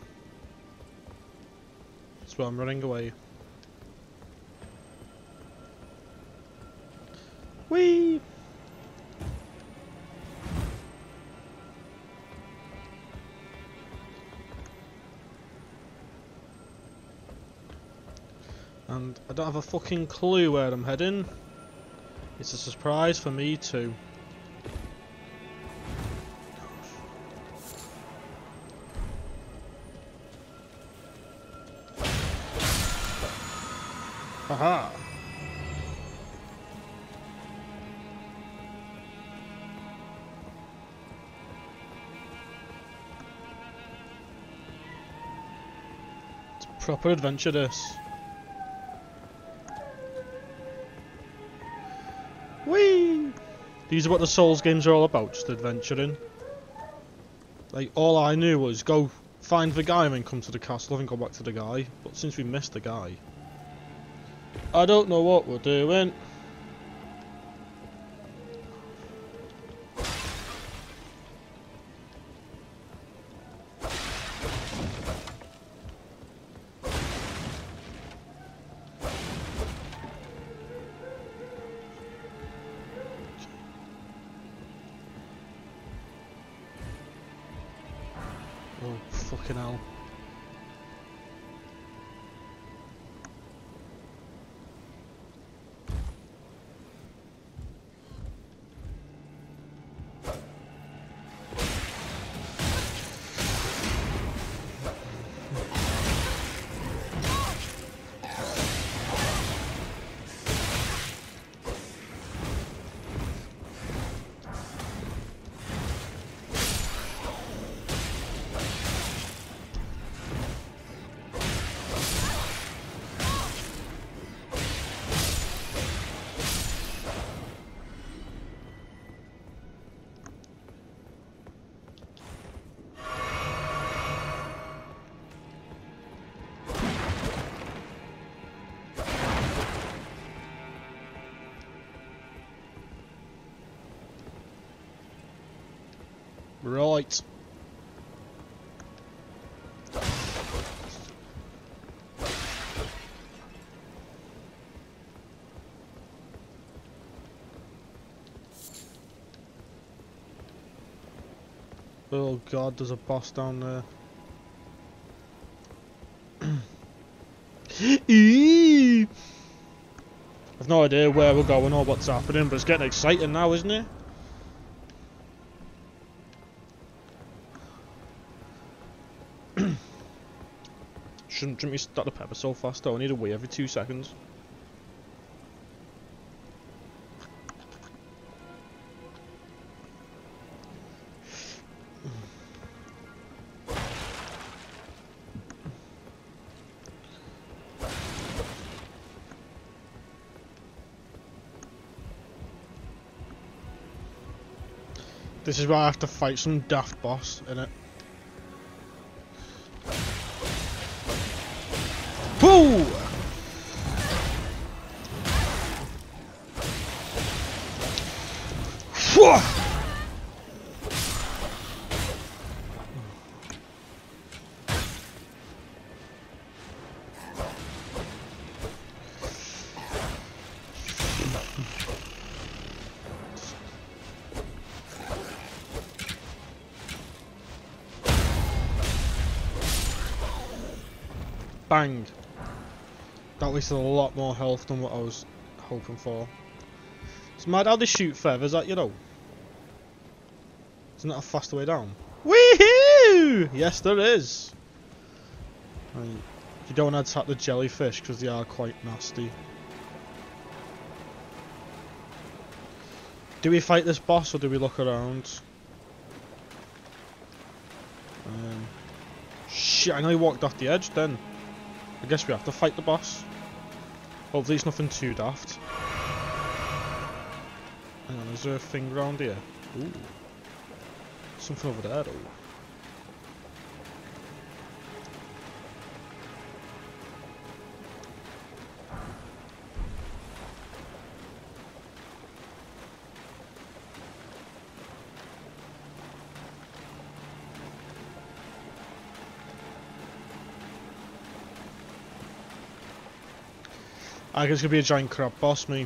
That's why I'm running away. Whee! and I don't have a fucking clue where I'm heading. It's a surprise for me too. Haha. It's a proper adventure, this. Whee! These are what the Souls games are all about, just adventuring. Like, all I knew was go find the guy and then come to the castle and go back to the guy. But since we missed the guy, I don't know what we're doing. Oh, fucking hell. Right. Oh god, there's a boss down there. Eee! I've no idea where we're going or what's happening, but it's getting exciting now, isn't it? Shouldn't we start the pepper so fast though? I need a wee every 2 seconds. This is where I have to fight some daft boss, innit? Woo! Bang! That wasted a lot more health than what I was hoping for. It's mad how they shoot feathers at you though. Isn't that a faster way down? Woohoo! Yes, there is. Right. You don't want to attack the jellyfish because they are quite nasty. Do we fight this boss or do we look around? Shit, I know he walked off the edge then. I guess we have to fight the boss. Hopefully it's nothing too daft. Hang on, is there a thing around here? Ooh. Something over there though. I guess it's gonna be a giant crab boss, me.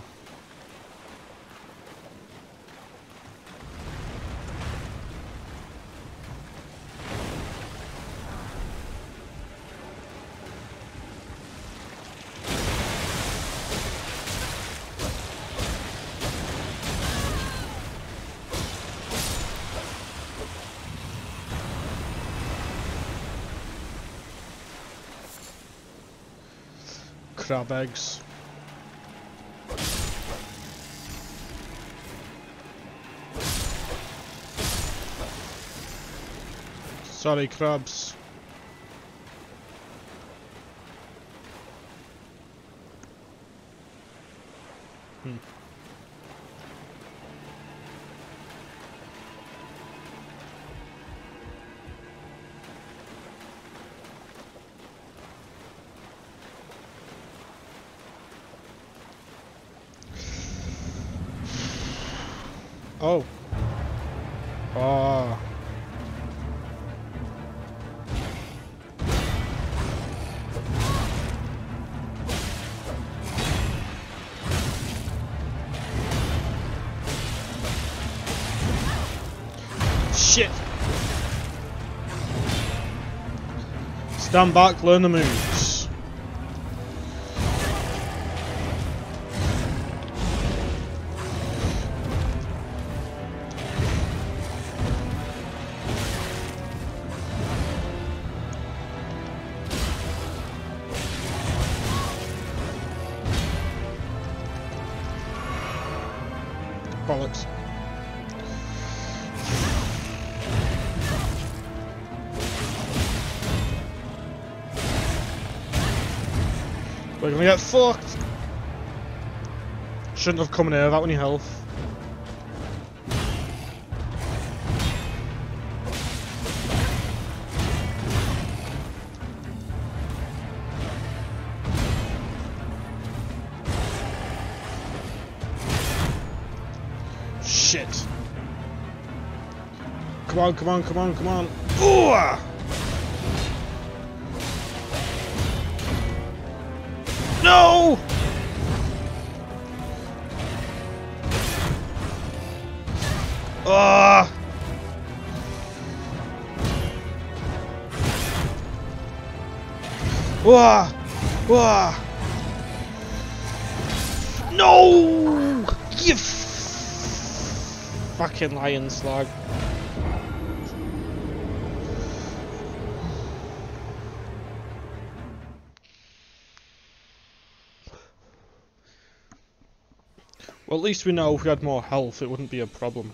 crab eggs. Sorry, crabs. Oh. Ah. Shit. Stand back, learn the moves. Bollocks. We're gonna get fucked. Shouldn't have come in here without any health. Shit. Come on, come on, come on, come on. Ooh! No! Ah! Wah! Wah! No! You fucking lion slug. Well, at least we know if we had more health, it wouldn't be a problem.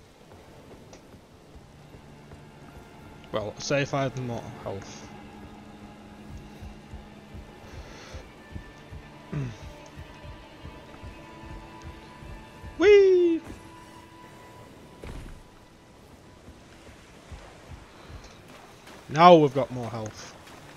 Well, say if I had more health. Whee! Now we've got more health.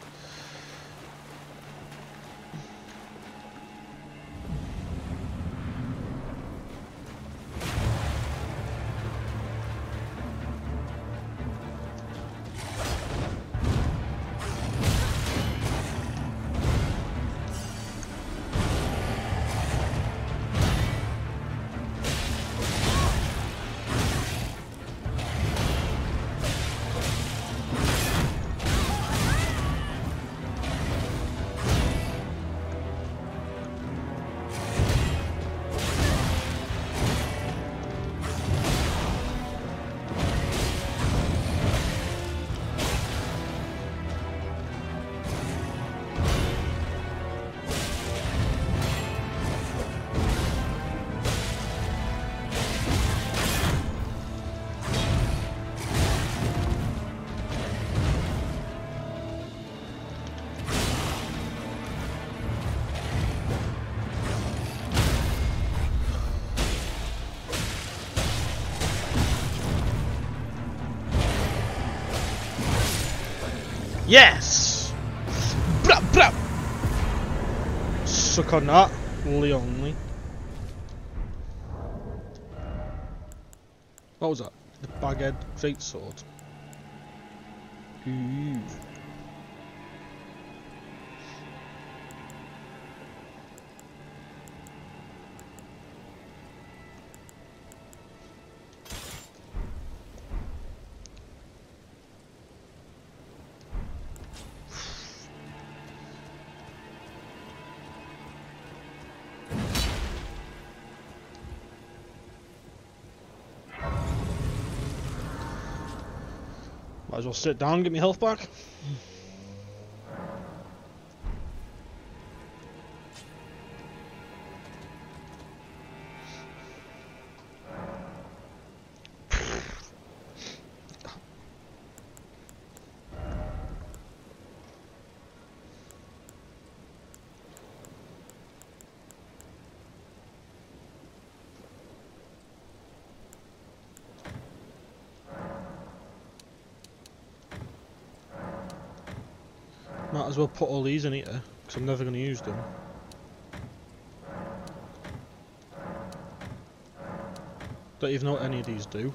Yes! Brap, brap! Suck on that, Leonly. What was that? The Baghead Greatsword. Ooh. Might as well sit down and get my health back. Might as well put all these in here, because I'm never going to use them. Don't even know what any of these do.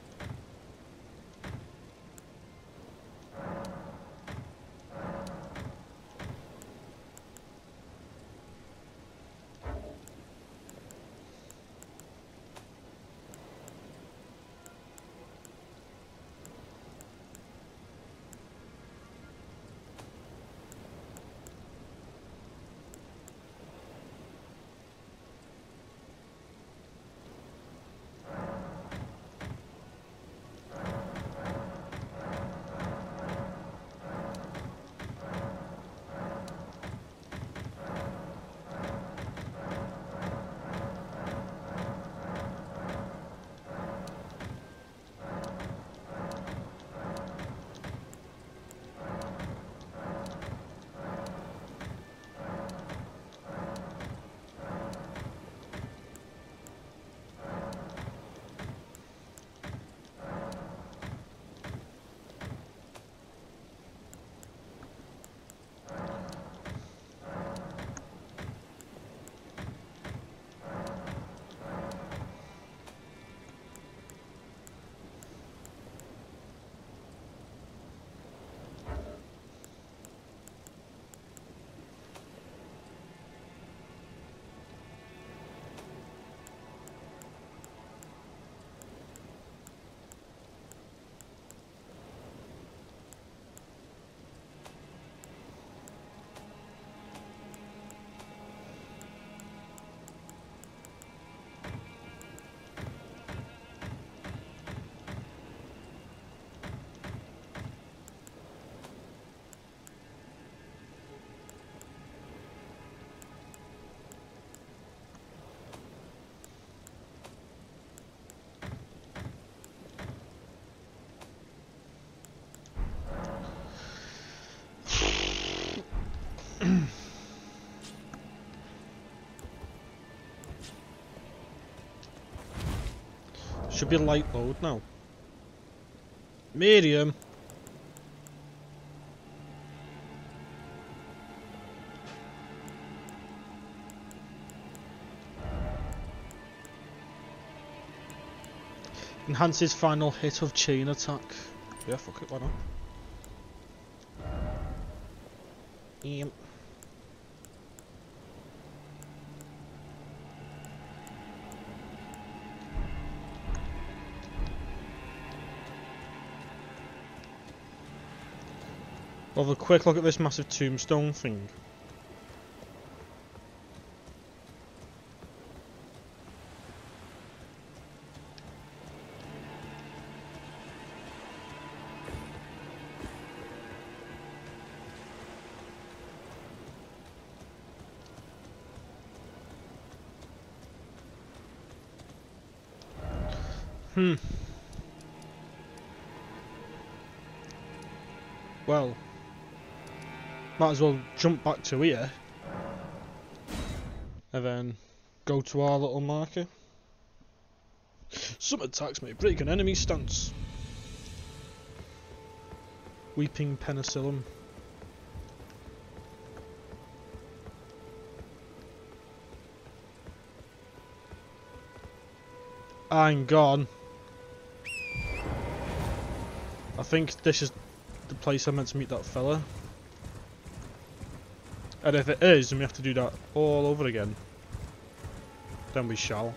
Should be light load now. Medium. Enhances final hit of chain attack. Yeah, fuck it, why not? Yep. We'll have a quick look at this massive tombstone thing. Well, might as well jump back to here and then go to our little marker. Some attacks may break an enemy's stance. Weeping Penicillin. I'm gone. I think this is the place I meant to meet that fella. And if it is, then we have to do that all over again. Then we shall.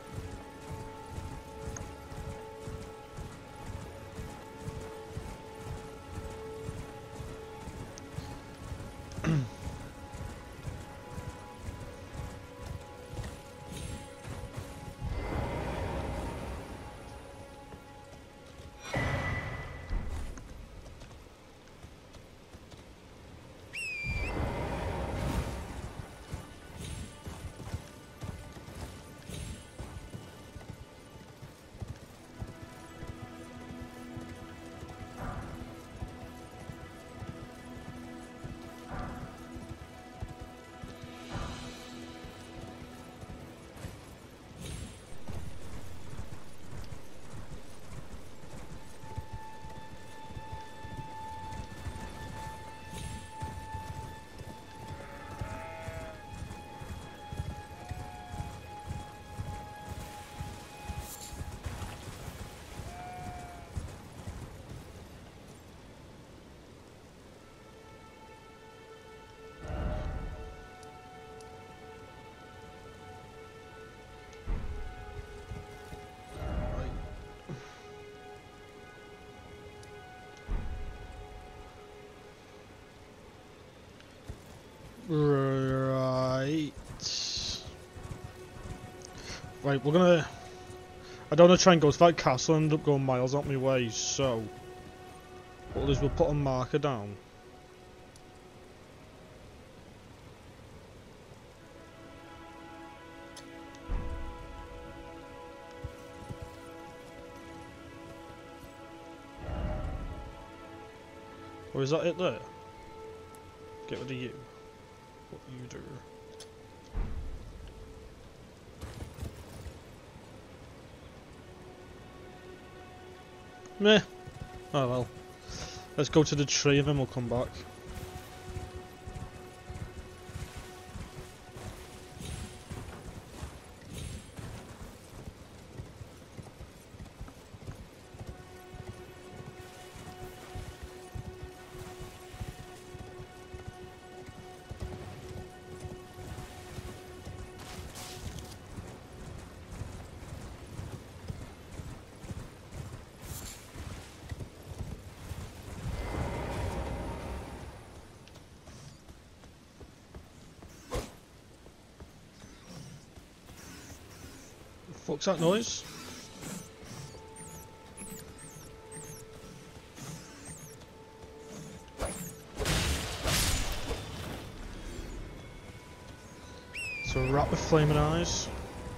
Right. Right, we're gonna... I don't want to try and go to that castle and end up going miles out my way, so... what we'll do is we'll put a marker down. Or is that it there? Get rid of you. What you do. Meh. Oh well. Let's go to the tree and then we'll come back. Fuck's that noise? It's a rat with flaming eyes.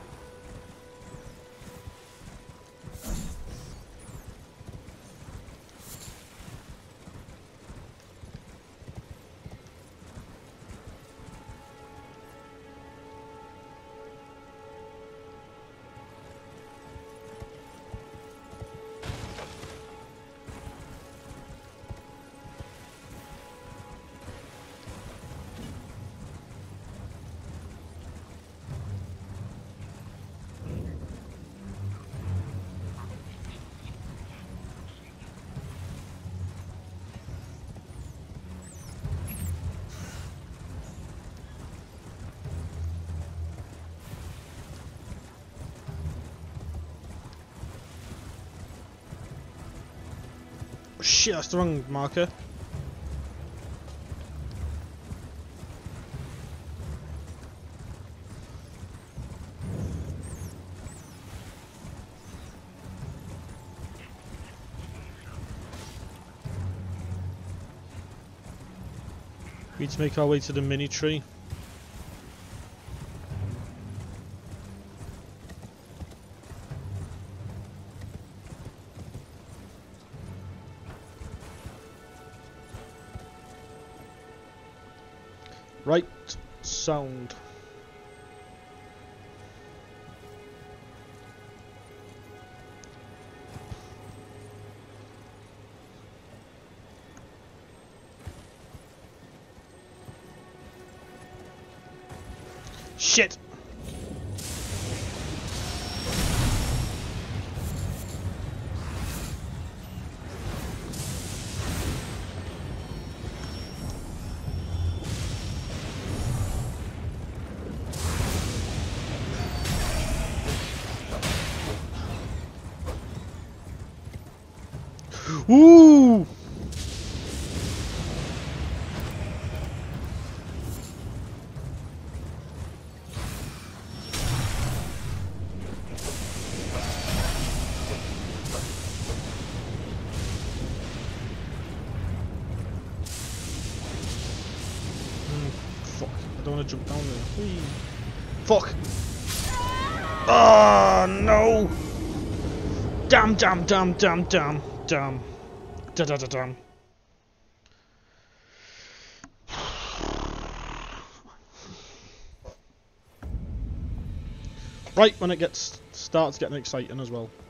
Shit, that's the wrong marker. We need to make our way to the mini tree. Right, sound. Shit! Ooh! Fuck, I don't want to jump down there. Whee. Fuck! Ah, no! Damn, damn, damn, damn, damn, damn. Da da da damn. Right when it starts getting exciting as well.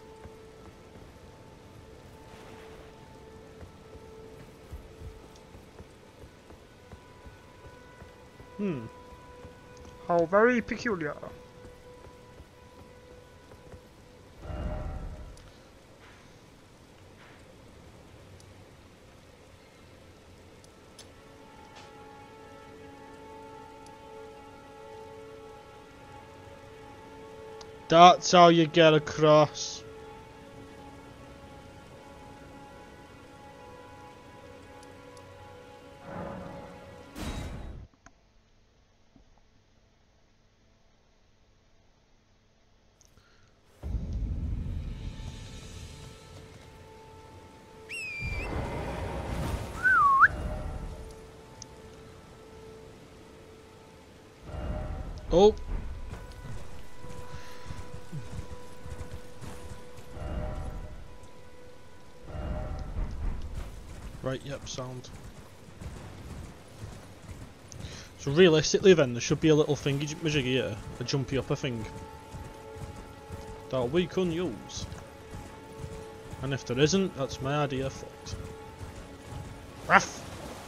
How very peculiar. That's how you get across. Oh! Right, yep, sound. So realistically then, there should be a little thingy majiggy here, a jumpy upper thing, that we can use. And if there isn't, that's my idea fucked. Raff!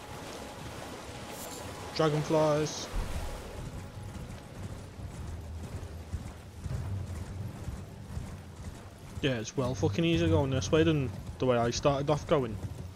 Dragonflies. Yeah, it's well fucking easier going this way than the way I started off going.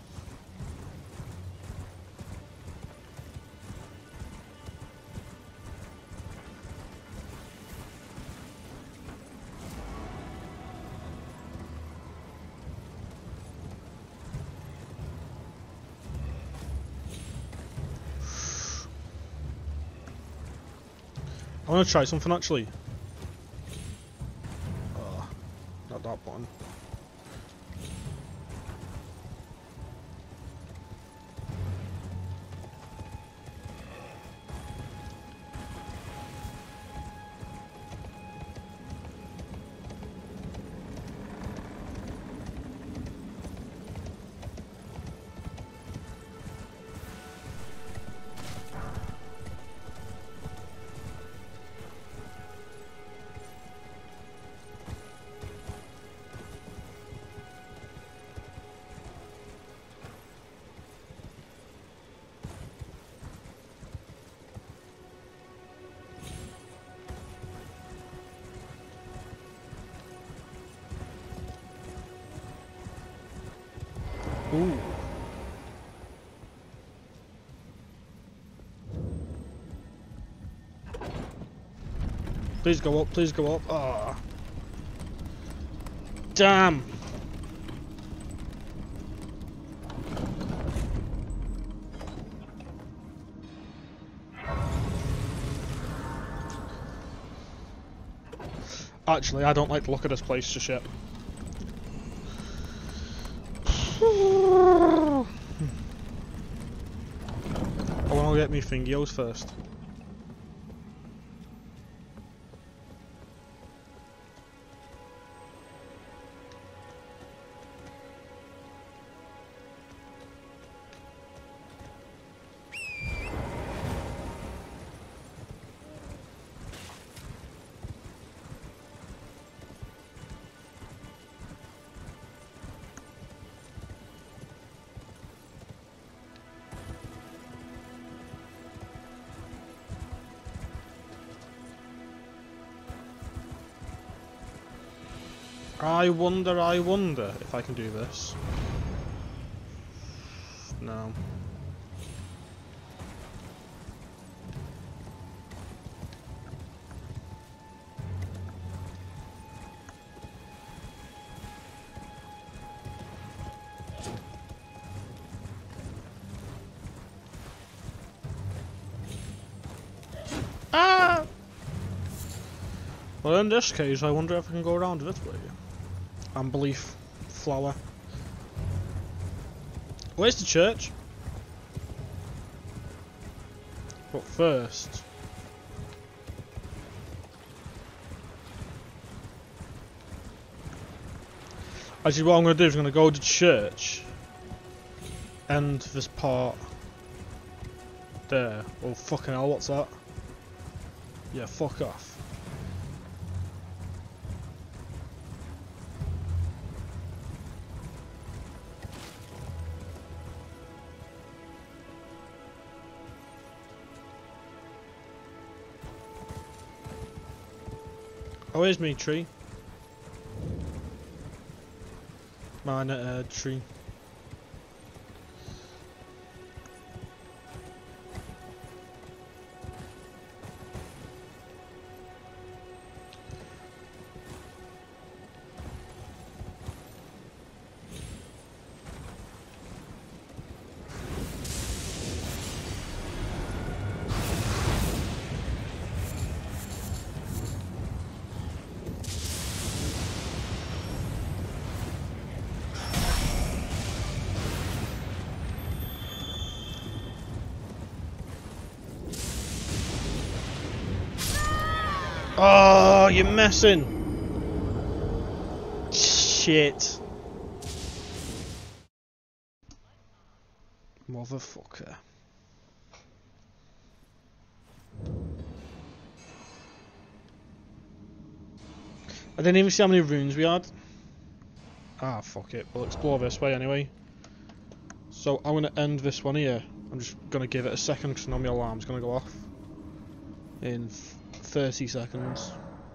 I want to try something actually. Oh, not that button. Ooh. Please go up, please go up. Ah. Damn. Actually, I don't like the look of this place just yet. I want to get me fingios first. I wonder if I can do this. No. Ah! Well, in this case, I wonder if I can go around this way. Unbelief flower. Where's the church? But first, actually, what I'm going to do is I'm going to go to church. End this part there. Oh fucking hell! What's that? Yeah, fuck off. Oh, here's me tree. Mine tree. Oh, you're messing. Shit. Motherfucker. I didn't even see how many runes we had. Ah, fuck it. We'll explore this way anyway. So I'm going to end this one here. I'm just going to give it a second because I know my alarm's going to go off in 30 seconds.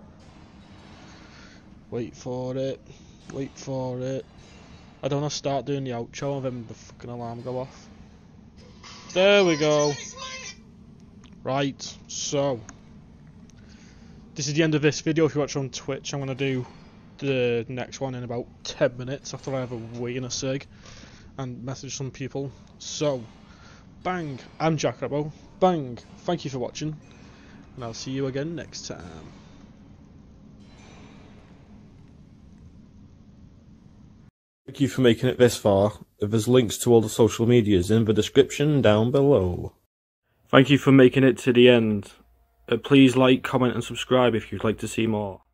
Wait for it. Wait for it. I don't want to start doing the outro and then the fucking alarm go off. There we go. Right, so this is the end of this video. If you watch on Twitch, I'm going to do the next one in about 10 minutes after I have a wee and a cig and message some people. So, bang, I'm Jack Rebel. Bang, thank you for watching, and I'll see you again next time. Thank you for making it this far. There's links to all the social medias in the description down below. Thank you for making it to the end. Please like, comment and subscribe if you'd like to see more.